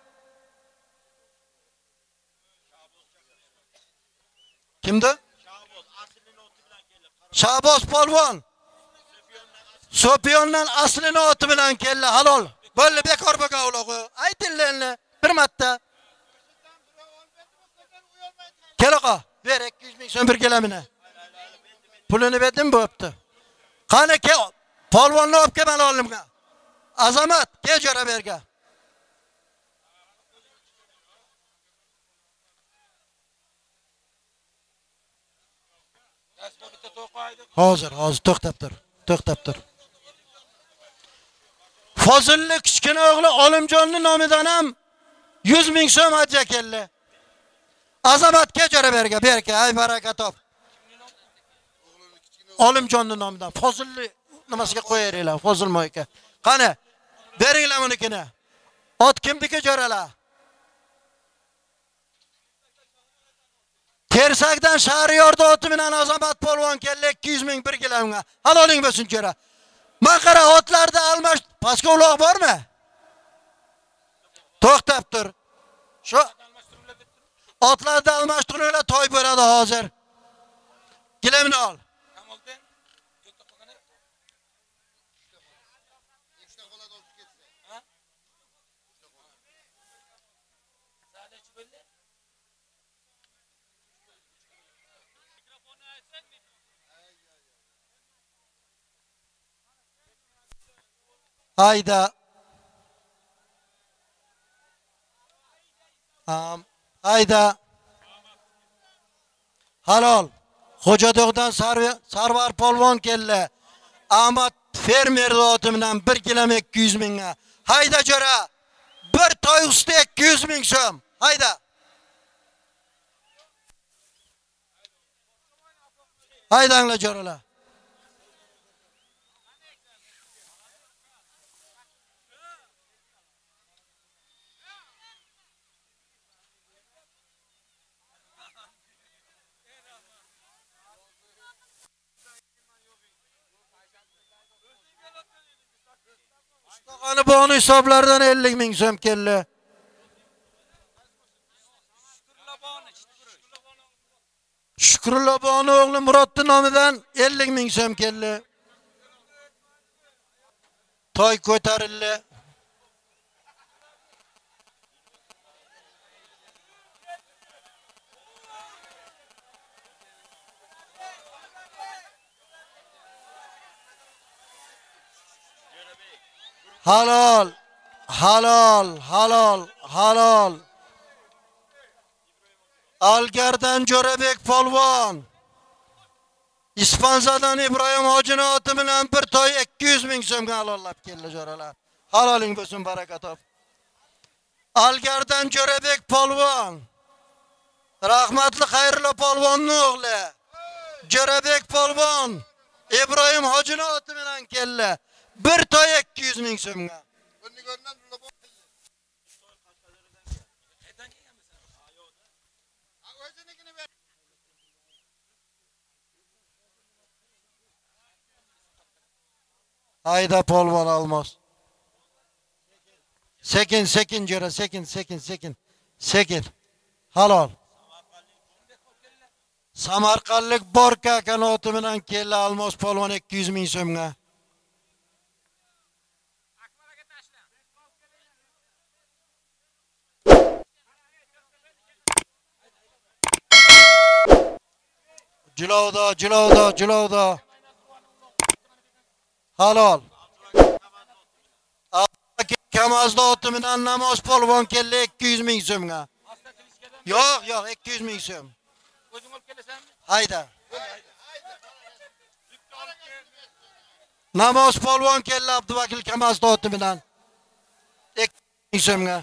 Kimdi? Shaboz polvon. Sopiyondan aslini oti bilan keldi, halol. Bo'ldi, bekor bo'lgan uloqi. Aytinglarni bir marta. Kelaqa, ber ikki yuz ming so'm bir kelamini. Pulini berdim, bo'pti. Qani ke, polvonni olib kel, men olimga. Azamat, ke jo'ra berga. Hozir, hozir to'xtab tur. To'xtab tur. Fozilli kichkina o'g'li Olimjonning nomidan ham yuz ming so'm hadiya keldi. Azamatga jo'ra berga, berga, ay baraka top. Olimjonning nomidan Fozilli nimasiga qo'yaringlar, Fozil moyka. Qani, beringlar unikini. Ot kimniki jo'ralar? Tersakdan Shahriyorda oti bilan Azamat polvon keldi ikki yuz ming bir kilamga. Haloling bo'lsin jo'ra. Men qara otlarda almash, pastga uloq bormi? To'xtab tur. Shu otlarda almashtiringlar, to'y bo'ladi hozir. Gilamni ol. Hayda. Am, hayda. Halol. Xo'jadog'dan Sarvar polvon keldi. Ahmad fermer oti bilan bir kilam ikki yuz mingga. Hayda jo'ra. Bir toy usti ikki yuz ming so'm. Hayda. Haydanglar jo'ralar. Qani boni hisoblaridan ellik ming so'm keldi. Shukrullo boni o'g'li Murodning nomidan ellik ming so'm keldi. Toy ko'tarildi. Halol, halol, halol, halol. Algardan Jo'rabek polvon. Ispanzadan Ibrohim hojining oti bilan bir toy ikki yuz ming so'mga halollab keldi jo'ralar. Haloling bo'lsin, baraka top. Algardan Jo'rabek polvon. Rahmatli Xayrullo polvonning o'g'li. Jo'rabek polvon İbrahim Hacı'nın oti bilen kelle. Bir toy iki yüz ming so'mga. Hayda polvon almaz. Sekin sekin jara sekin sekin sekin. Sekin. Halol. Samarqandlik Borka kanoti bilan kella almos polvon iki yüz ming so'mga. Jilovda, jilovda, jilovda. Halol. Kamazda oti bilan namoz polvon kella iki yüz ming so'mga. Yo'q, yo'q, iki yüz ming so'm. O'zing olib kelasanmi? Hayda. Namoz polvon kella Abduvakil Kamazda oti bilan iki yüz ming so'mga.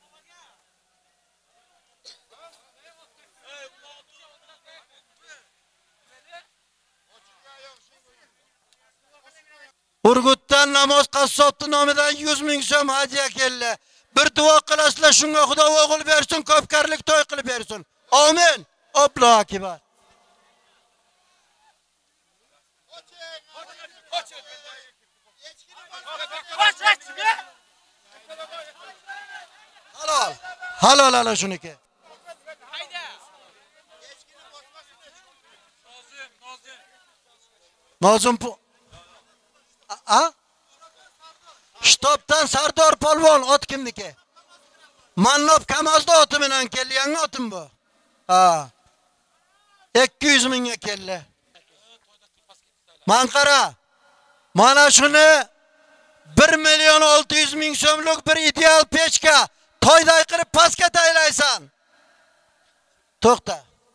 Urgutdan namoz qassobti nomidan yüz ming so'm hadiya keldi. Bir duo qilasizlar, shunga Xudo o'g'il bersin, ko'pkarlik to'y qilib bersin. Amin. Allohu akbar. Halol. Halol ala shuniki. Nozim bu. A? Shtobdan Sardor polvon ot kimniki? Mannob Kamazda oti bilan keldi, yangi otim bu. Ha. iki yüz mingga keldi. Manqara. Mana shuni bir million olti yuz ming so'mlik bir ideal pechka to'yday qilib pastga taylaysan. To'xta.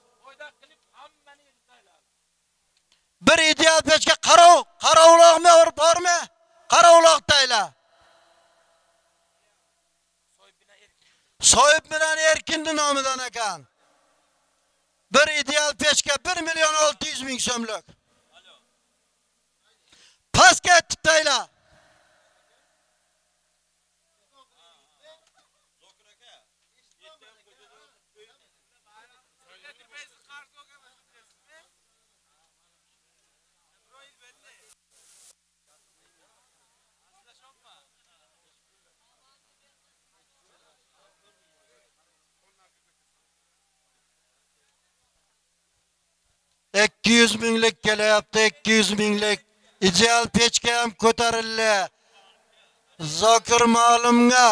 Bir ideal pechka qarov, qarovloqmi bormi? Qarovloq tayla. Soyib bilan Erkinni nomidan ekan. Bir ideal pechka bir million olti yuz ming so'mlik. Pastga tayla. iki yüz minglik kelyapti, iki yüz minglik ideal pechka ham ko'tarildi. Zokir ma'lumga.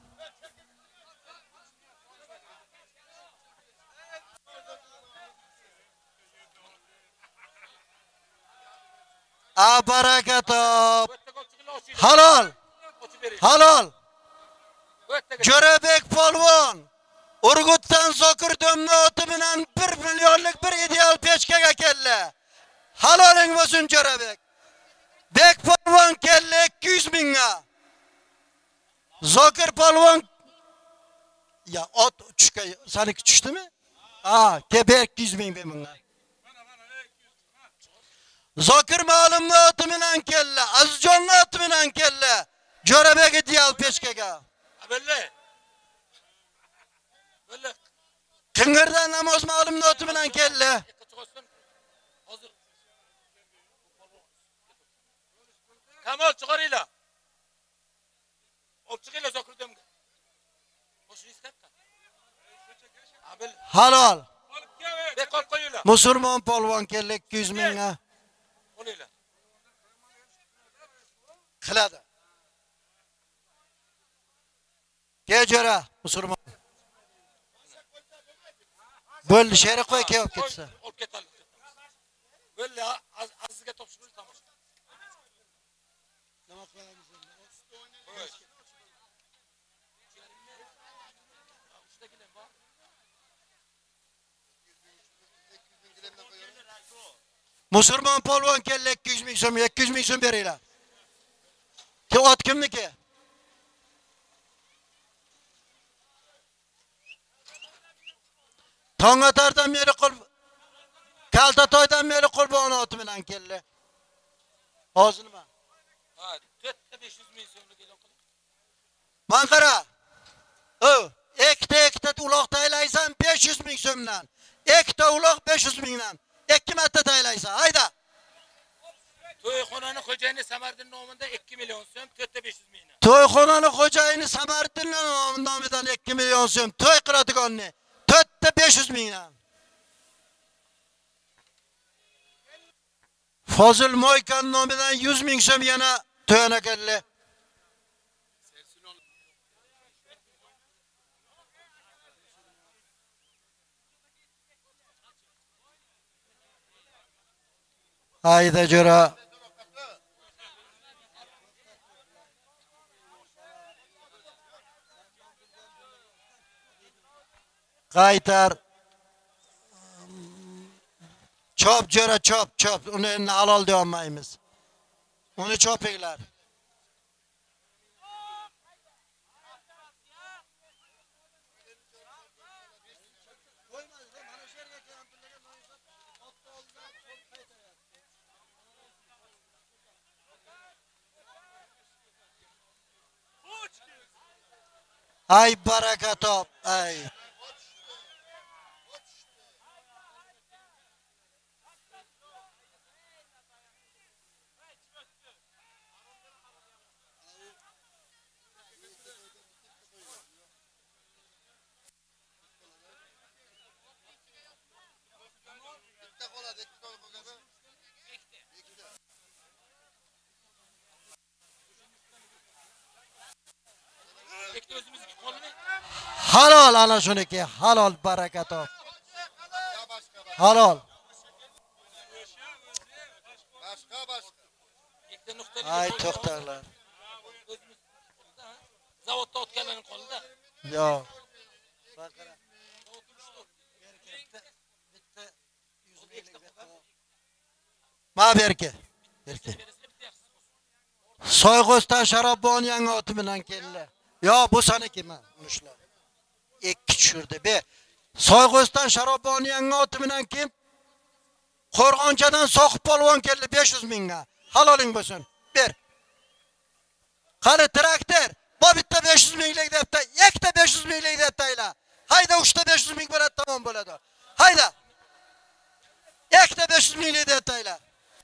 A barakat. Halol. Halol. Jo'rabek polvon Urgutdan Zokir domla oti bilan bir millionlik bir ideal pechkaga keldi. Haloling bo'lsin Jo'rabek. Bek polvon keldi iki yüz mingga. Zokir polvon ya ot uçka saniki tushdimi? Ha, kebe iki yüz ming bunga. Zokir ma'lumni oti bilan keldi. Azizjonning oti bilan keldi. Jo'rabek ideal pechkaga. Belli. Belli. Qing'irdan namoz ma'lumni oti bilan keldi. Hozir. Kamol chiqaringlar. Olib chiqinglar Zokirdamga. Qo'shingiz katta. Abil. Halol. Bek olib qo'yinglar. Musulmon polvon keldi iki yüz mingga. Qo'yinglar. Qiladi. Kechora musulmon. Bo'ldi, sheri qo'y kelib ketsa. Olib ketadi. Bo'ldi, azizga topshirib tomosha. Nima qilamiz endi? Musulmon polvon keldi iki yüz ming so'm, iki yüz ming so'm beringlar. Ki ot kimniki? Tong'atardan beri qul Kaltatoydan beri qurbon oti bilan keldi. Hozir nima? Ha, to'rtta besh yuz ming so'mlik e'lon qiling. Man qara. O, ikkita ikkita uloq taylaysan besh yuz ming so'mdan. Ikkita uloq besh yuz mingdan. Ikki marta taylaysan. Hayda. To'yxonani xo'jayini Samardin nomidan ikki million so'm, to'rtta besh yuz mingdan. To'yxonani xo'jayini Samardin nomidan ikki million so'm to'y qiladiganni to'rtta besh yuz mingdan. Fozil Moykan nomidan yuz ming so'm yana to'yana keldi. Hayda jo'ra. Qaytar. Chop jo'ra chop chop. Uni endi halol deya olmaymiz. Uni chopinglar. Ay baraka top, ay. Ikkita o'zimizniki qolmi? Halol ana shuniki, halol baraka top. Halol. Boshqa boshqa. Ikkita nuqtali. Ay to'xtanglar. Zavodda o'tganlarning qoldi. Yo'q. Ma berki. Berki. Soyg'ostan Sharobbon yangi oti bilan keldi. Yo, bu saniki men, ushlar. Ikki tushirdi be. Soyg'ostan Sharobbon yangi oti bilan kim? Qo'rg'onchadan Soqib polvon keldi besh yuz mingga. Haloling bo'lsin. Ber. Qani traktor, bu bitta besh yuz minglik debdi, ikkita besh yuz minglik debdi ayla. Hayda uchta besh yuz ming bo'ladi, tamom bo'ladi. Hayda. Ikkita besh yuz minglik debdi ayla.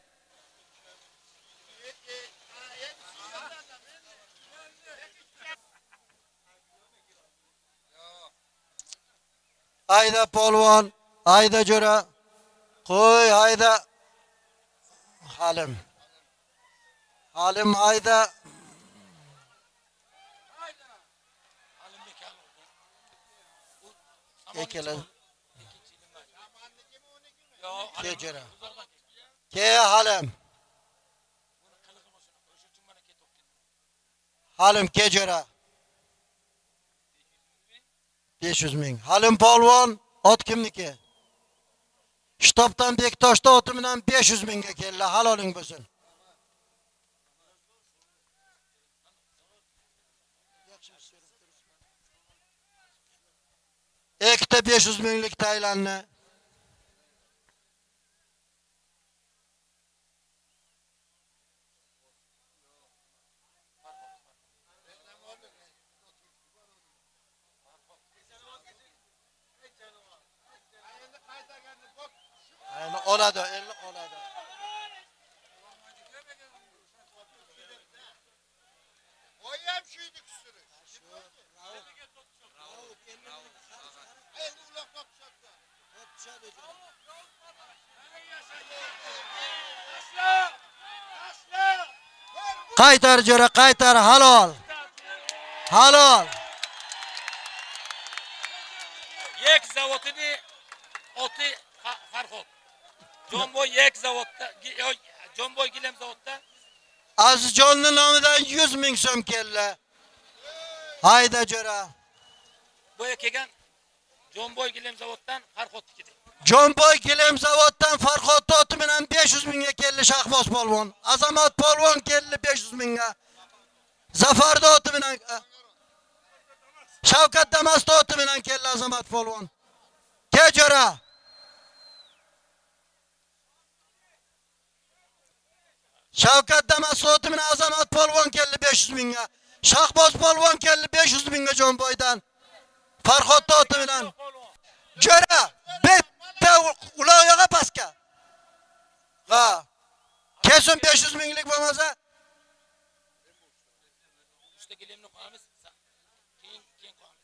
Hayda polvon, hayda jo'ra. Qo'y, hayda. Halim. Halim hayda. Ekela. Ke jo'ra. Ke Halim. Halim ke jo'ra. besh yuz ming. Halim polvon ot kimniki? Shtobdan Bektoshda oti bilan besh yuz mingga keldi. Haloling bo'lsin. Ikkita besh yuz minglik Taylanni. Endi oladi, endi oladi. Oyam shuydi kusuri. Endi uloq topishadi. Topishadi. Qaytar jo'ra, qaytar halol. Halol. Yek zavodini oti Farhod. Jomboy yek zavodda, Jomboy gilam zavodda. Azizjonning nomidan yuz ming so'm keldi. Hayda jo'ra. Boya kelgan Jomboy gilam zavoddan Farhodniki. Jomboy gilam zavoddan Farhod oti bilan besh yuz mingga keldi Shahboz polvon. Azamat polvon keldi besh yuz mingga. Zafar oti bilan Shavkat Damas'ta oti bilan keldi Azamat polvon. Ke jo'ra. Shavkat Damas'oti bilan Azamat polvon keldi besh yuz mingga. Shahboz polvon keldi besh yuz mingga Jonboydan. Farhod Toti bilan Jo'ra bitta uloqqa pastga. Ha. Kesin besh yuz minglik bo'lmasa Usta kelimni qo'yamiz. Keyin keyin qo'yamiz.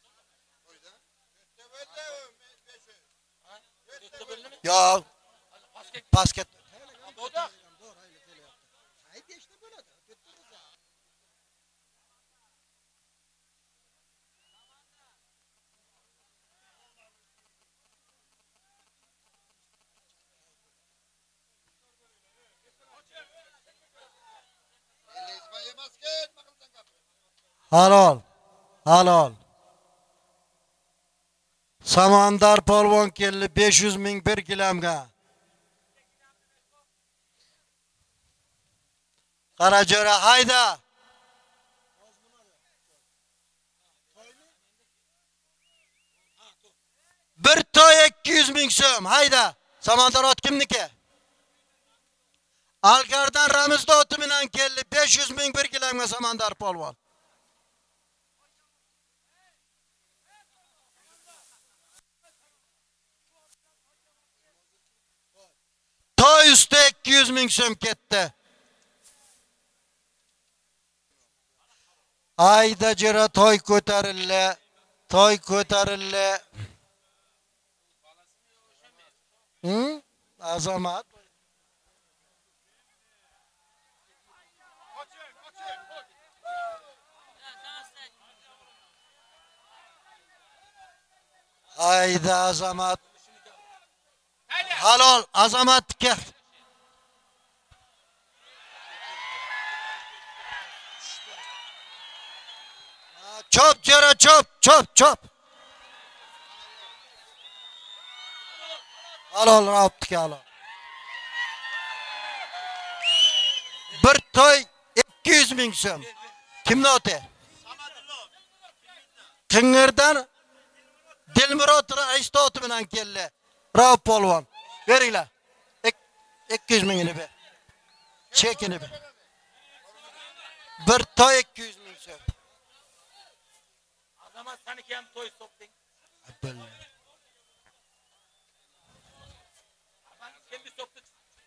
Ha? To'rtta bo'ldimi? yo'q, Basket. basket. Bo'ldi. Elizma yemasken maqildan gapir. Halol. Halol. Samandar polvon keldi besh yuz ming bir kilomga. Qarajo'ra hayda. Bir toy ikki yuz ming so'm, hayda. Samandar ot kimniki? Algardan Ramizda oti bilan keldi besh yuz ming bir kilomga Samandar polvon. Toy usti ikki yuz ming so'm ketdi. Ayda jira toy ko'tarildi. Toy ko'tarildi. Hm? Azamat. Ayda Azamat. Halol Azamatga. Chop jira chop, chop, chop. Halol raptga halol. Bir toy ikki yuz ming so'm. Kimni oti? Qing'irdan Dilmurod Raisda oti bilan keldi. Rauf polvon. Beringlar. ikki yuz mingni ber. Chekini ber. Bir toy ikki yuz ming so'm. Azamat saniki ham to'y sopding. Billah. Kimni sopdi?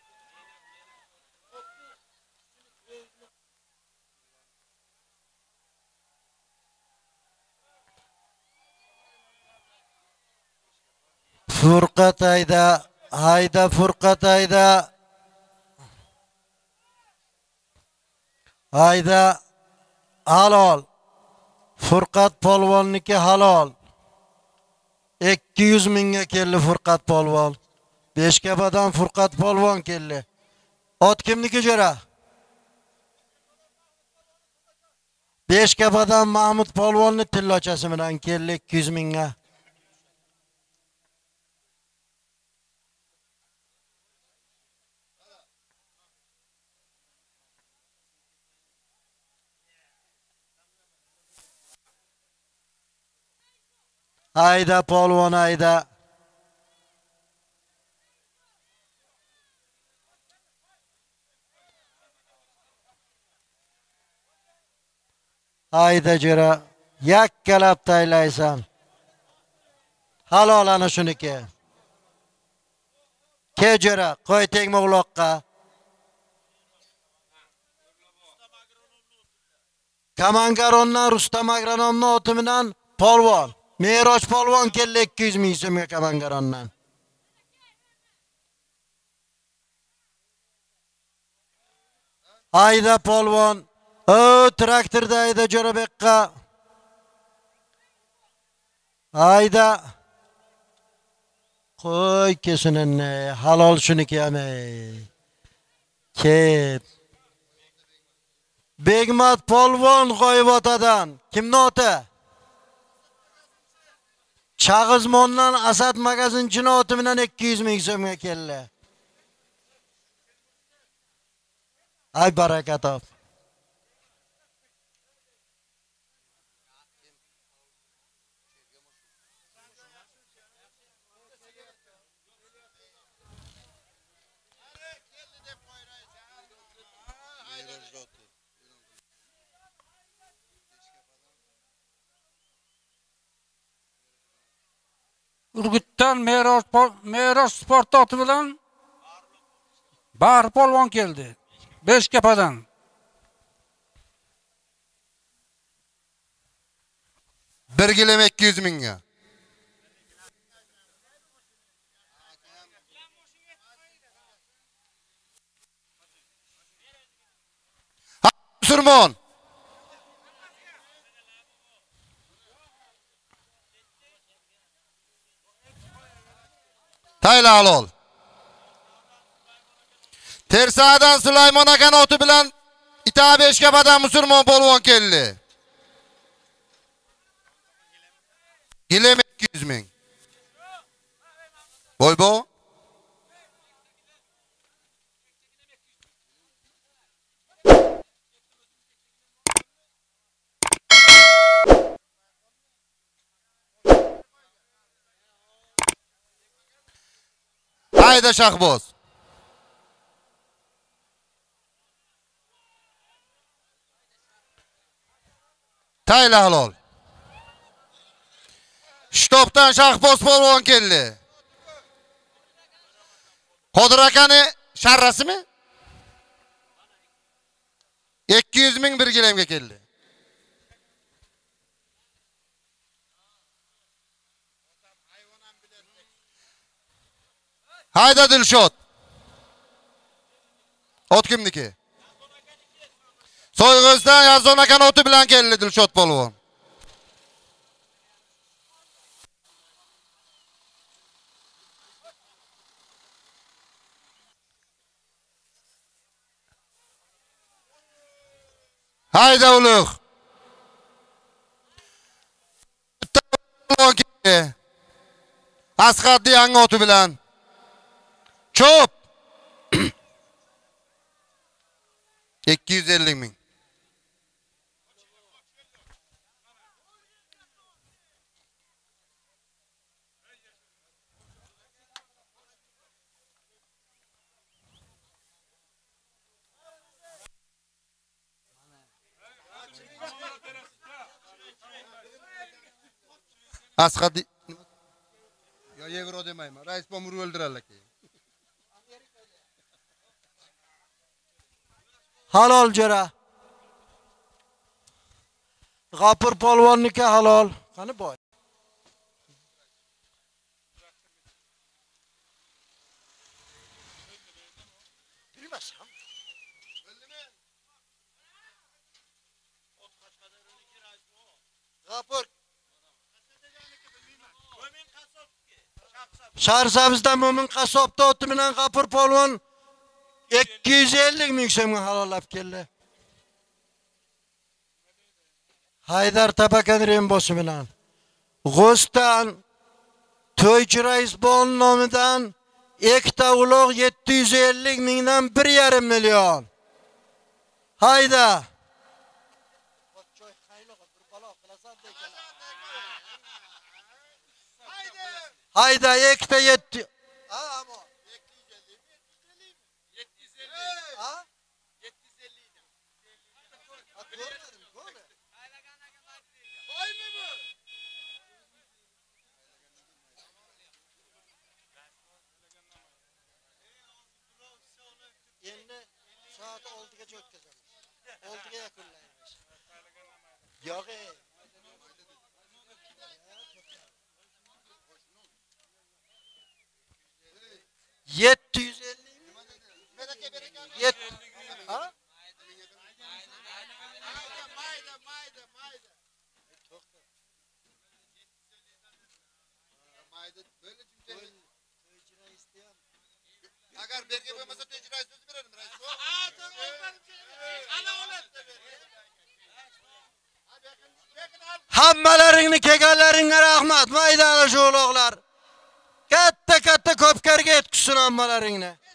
Furqat ayda, hayda Furqat ayda. Hayda halol. Furqat polvonniki halol. ikki yuz mingga keldi Furqat polvon. Beshkapadan Furqat polvon keldi. Ot kimniki jo'ra? Beshkapadan Mahmud polvonni tillochasi bilan keldi ikki yuz mingga. Ayda polvon ayda. Ayda jo'ra, yakkalab taylaysan. Halol ana shuniki. Ke jo'ra, qo'y tegma uloqqa. Kamangarondan Rustam agronomning oti bilan polvon. Meroj polvon keldi ikki yuz ming so'mga Kamangarondan. Ayda polvon, o traktorda ayda Jo'rabekqa. Ayda. Qo'y kesinini, halol shuniki ham. Ket. Begmat polvon G'oybotadan. Kimning oti? Chag'izmondan Asad magazinchining oti bilan ikki yuz ming so'mga keldi. Ay barakat top. Urgutdan Meros Meros sport oti bilan Bahri polvon keldi. Beshkapadan. bir gilam ikki yuz mingga. Musulmon. Tayla halol. Tersadan Sulaymon akan oti bilan Ita Beshkapadan musulmon polvon keldi. Gilam ikki yuz ming. Boybo. Hayda Shahboz. Tayla halol. Shtopdan Shahboz polvon keldi. Qodir akani sharrasimi? ikki yuz ming bir gilamga keldi. Hayda Dilshod. Ot kimniki? Soyg'izdan Yazon akan oti bilan keldi Dilshod polvon. Hayda Ulug'. Asqatli yangi oti bilan. Cho'p. ikki yuz ellik ming. Asqatli yo yevro demayman. Rais bomur o'ldirarlar keyin. Halol jara. G'apur polvonniki halol. Qani boy. Bilmasam. G'apur Sharsabizdan Mo'min qasobda oti bilan G'apur polvon ikki yuz ellik ming so'mga halollab keldi. Haydar Tabakan Rembosi bilan G'o'stan To'ychi rais bon nomidan ikkita uloq yetti yuz ellik mingdan bir yarim million. Hayda. Hayda ikkita yetti. Ha, ammo. Endi soat oltigacha o'tkazamiz. oltiga yakunlaymiz. Yo'q. yetti yuz ellik ha? Mayda, mayda, mayda. Mayda böyle cümle. Agar berga bo'lmasa To'ychi rais o'zi beradi, rais. Ha, to'g'ri. Ana olatda ber. Hammalaringni kelganlaringga rahmat, maydana shu uloqlar. Katta katta ko'pkarga yetkizsin hammalaringni.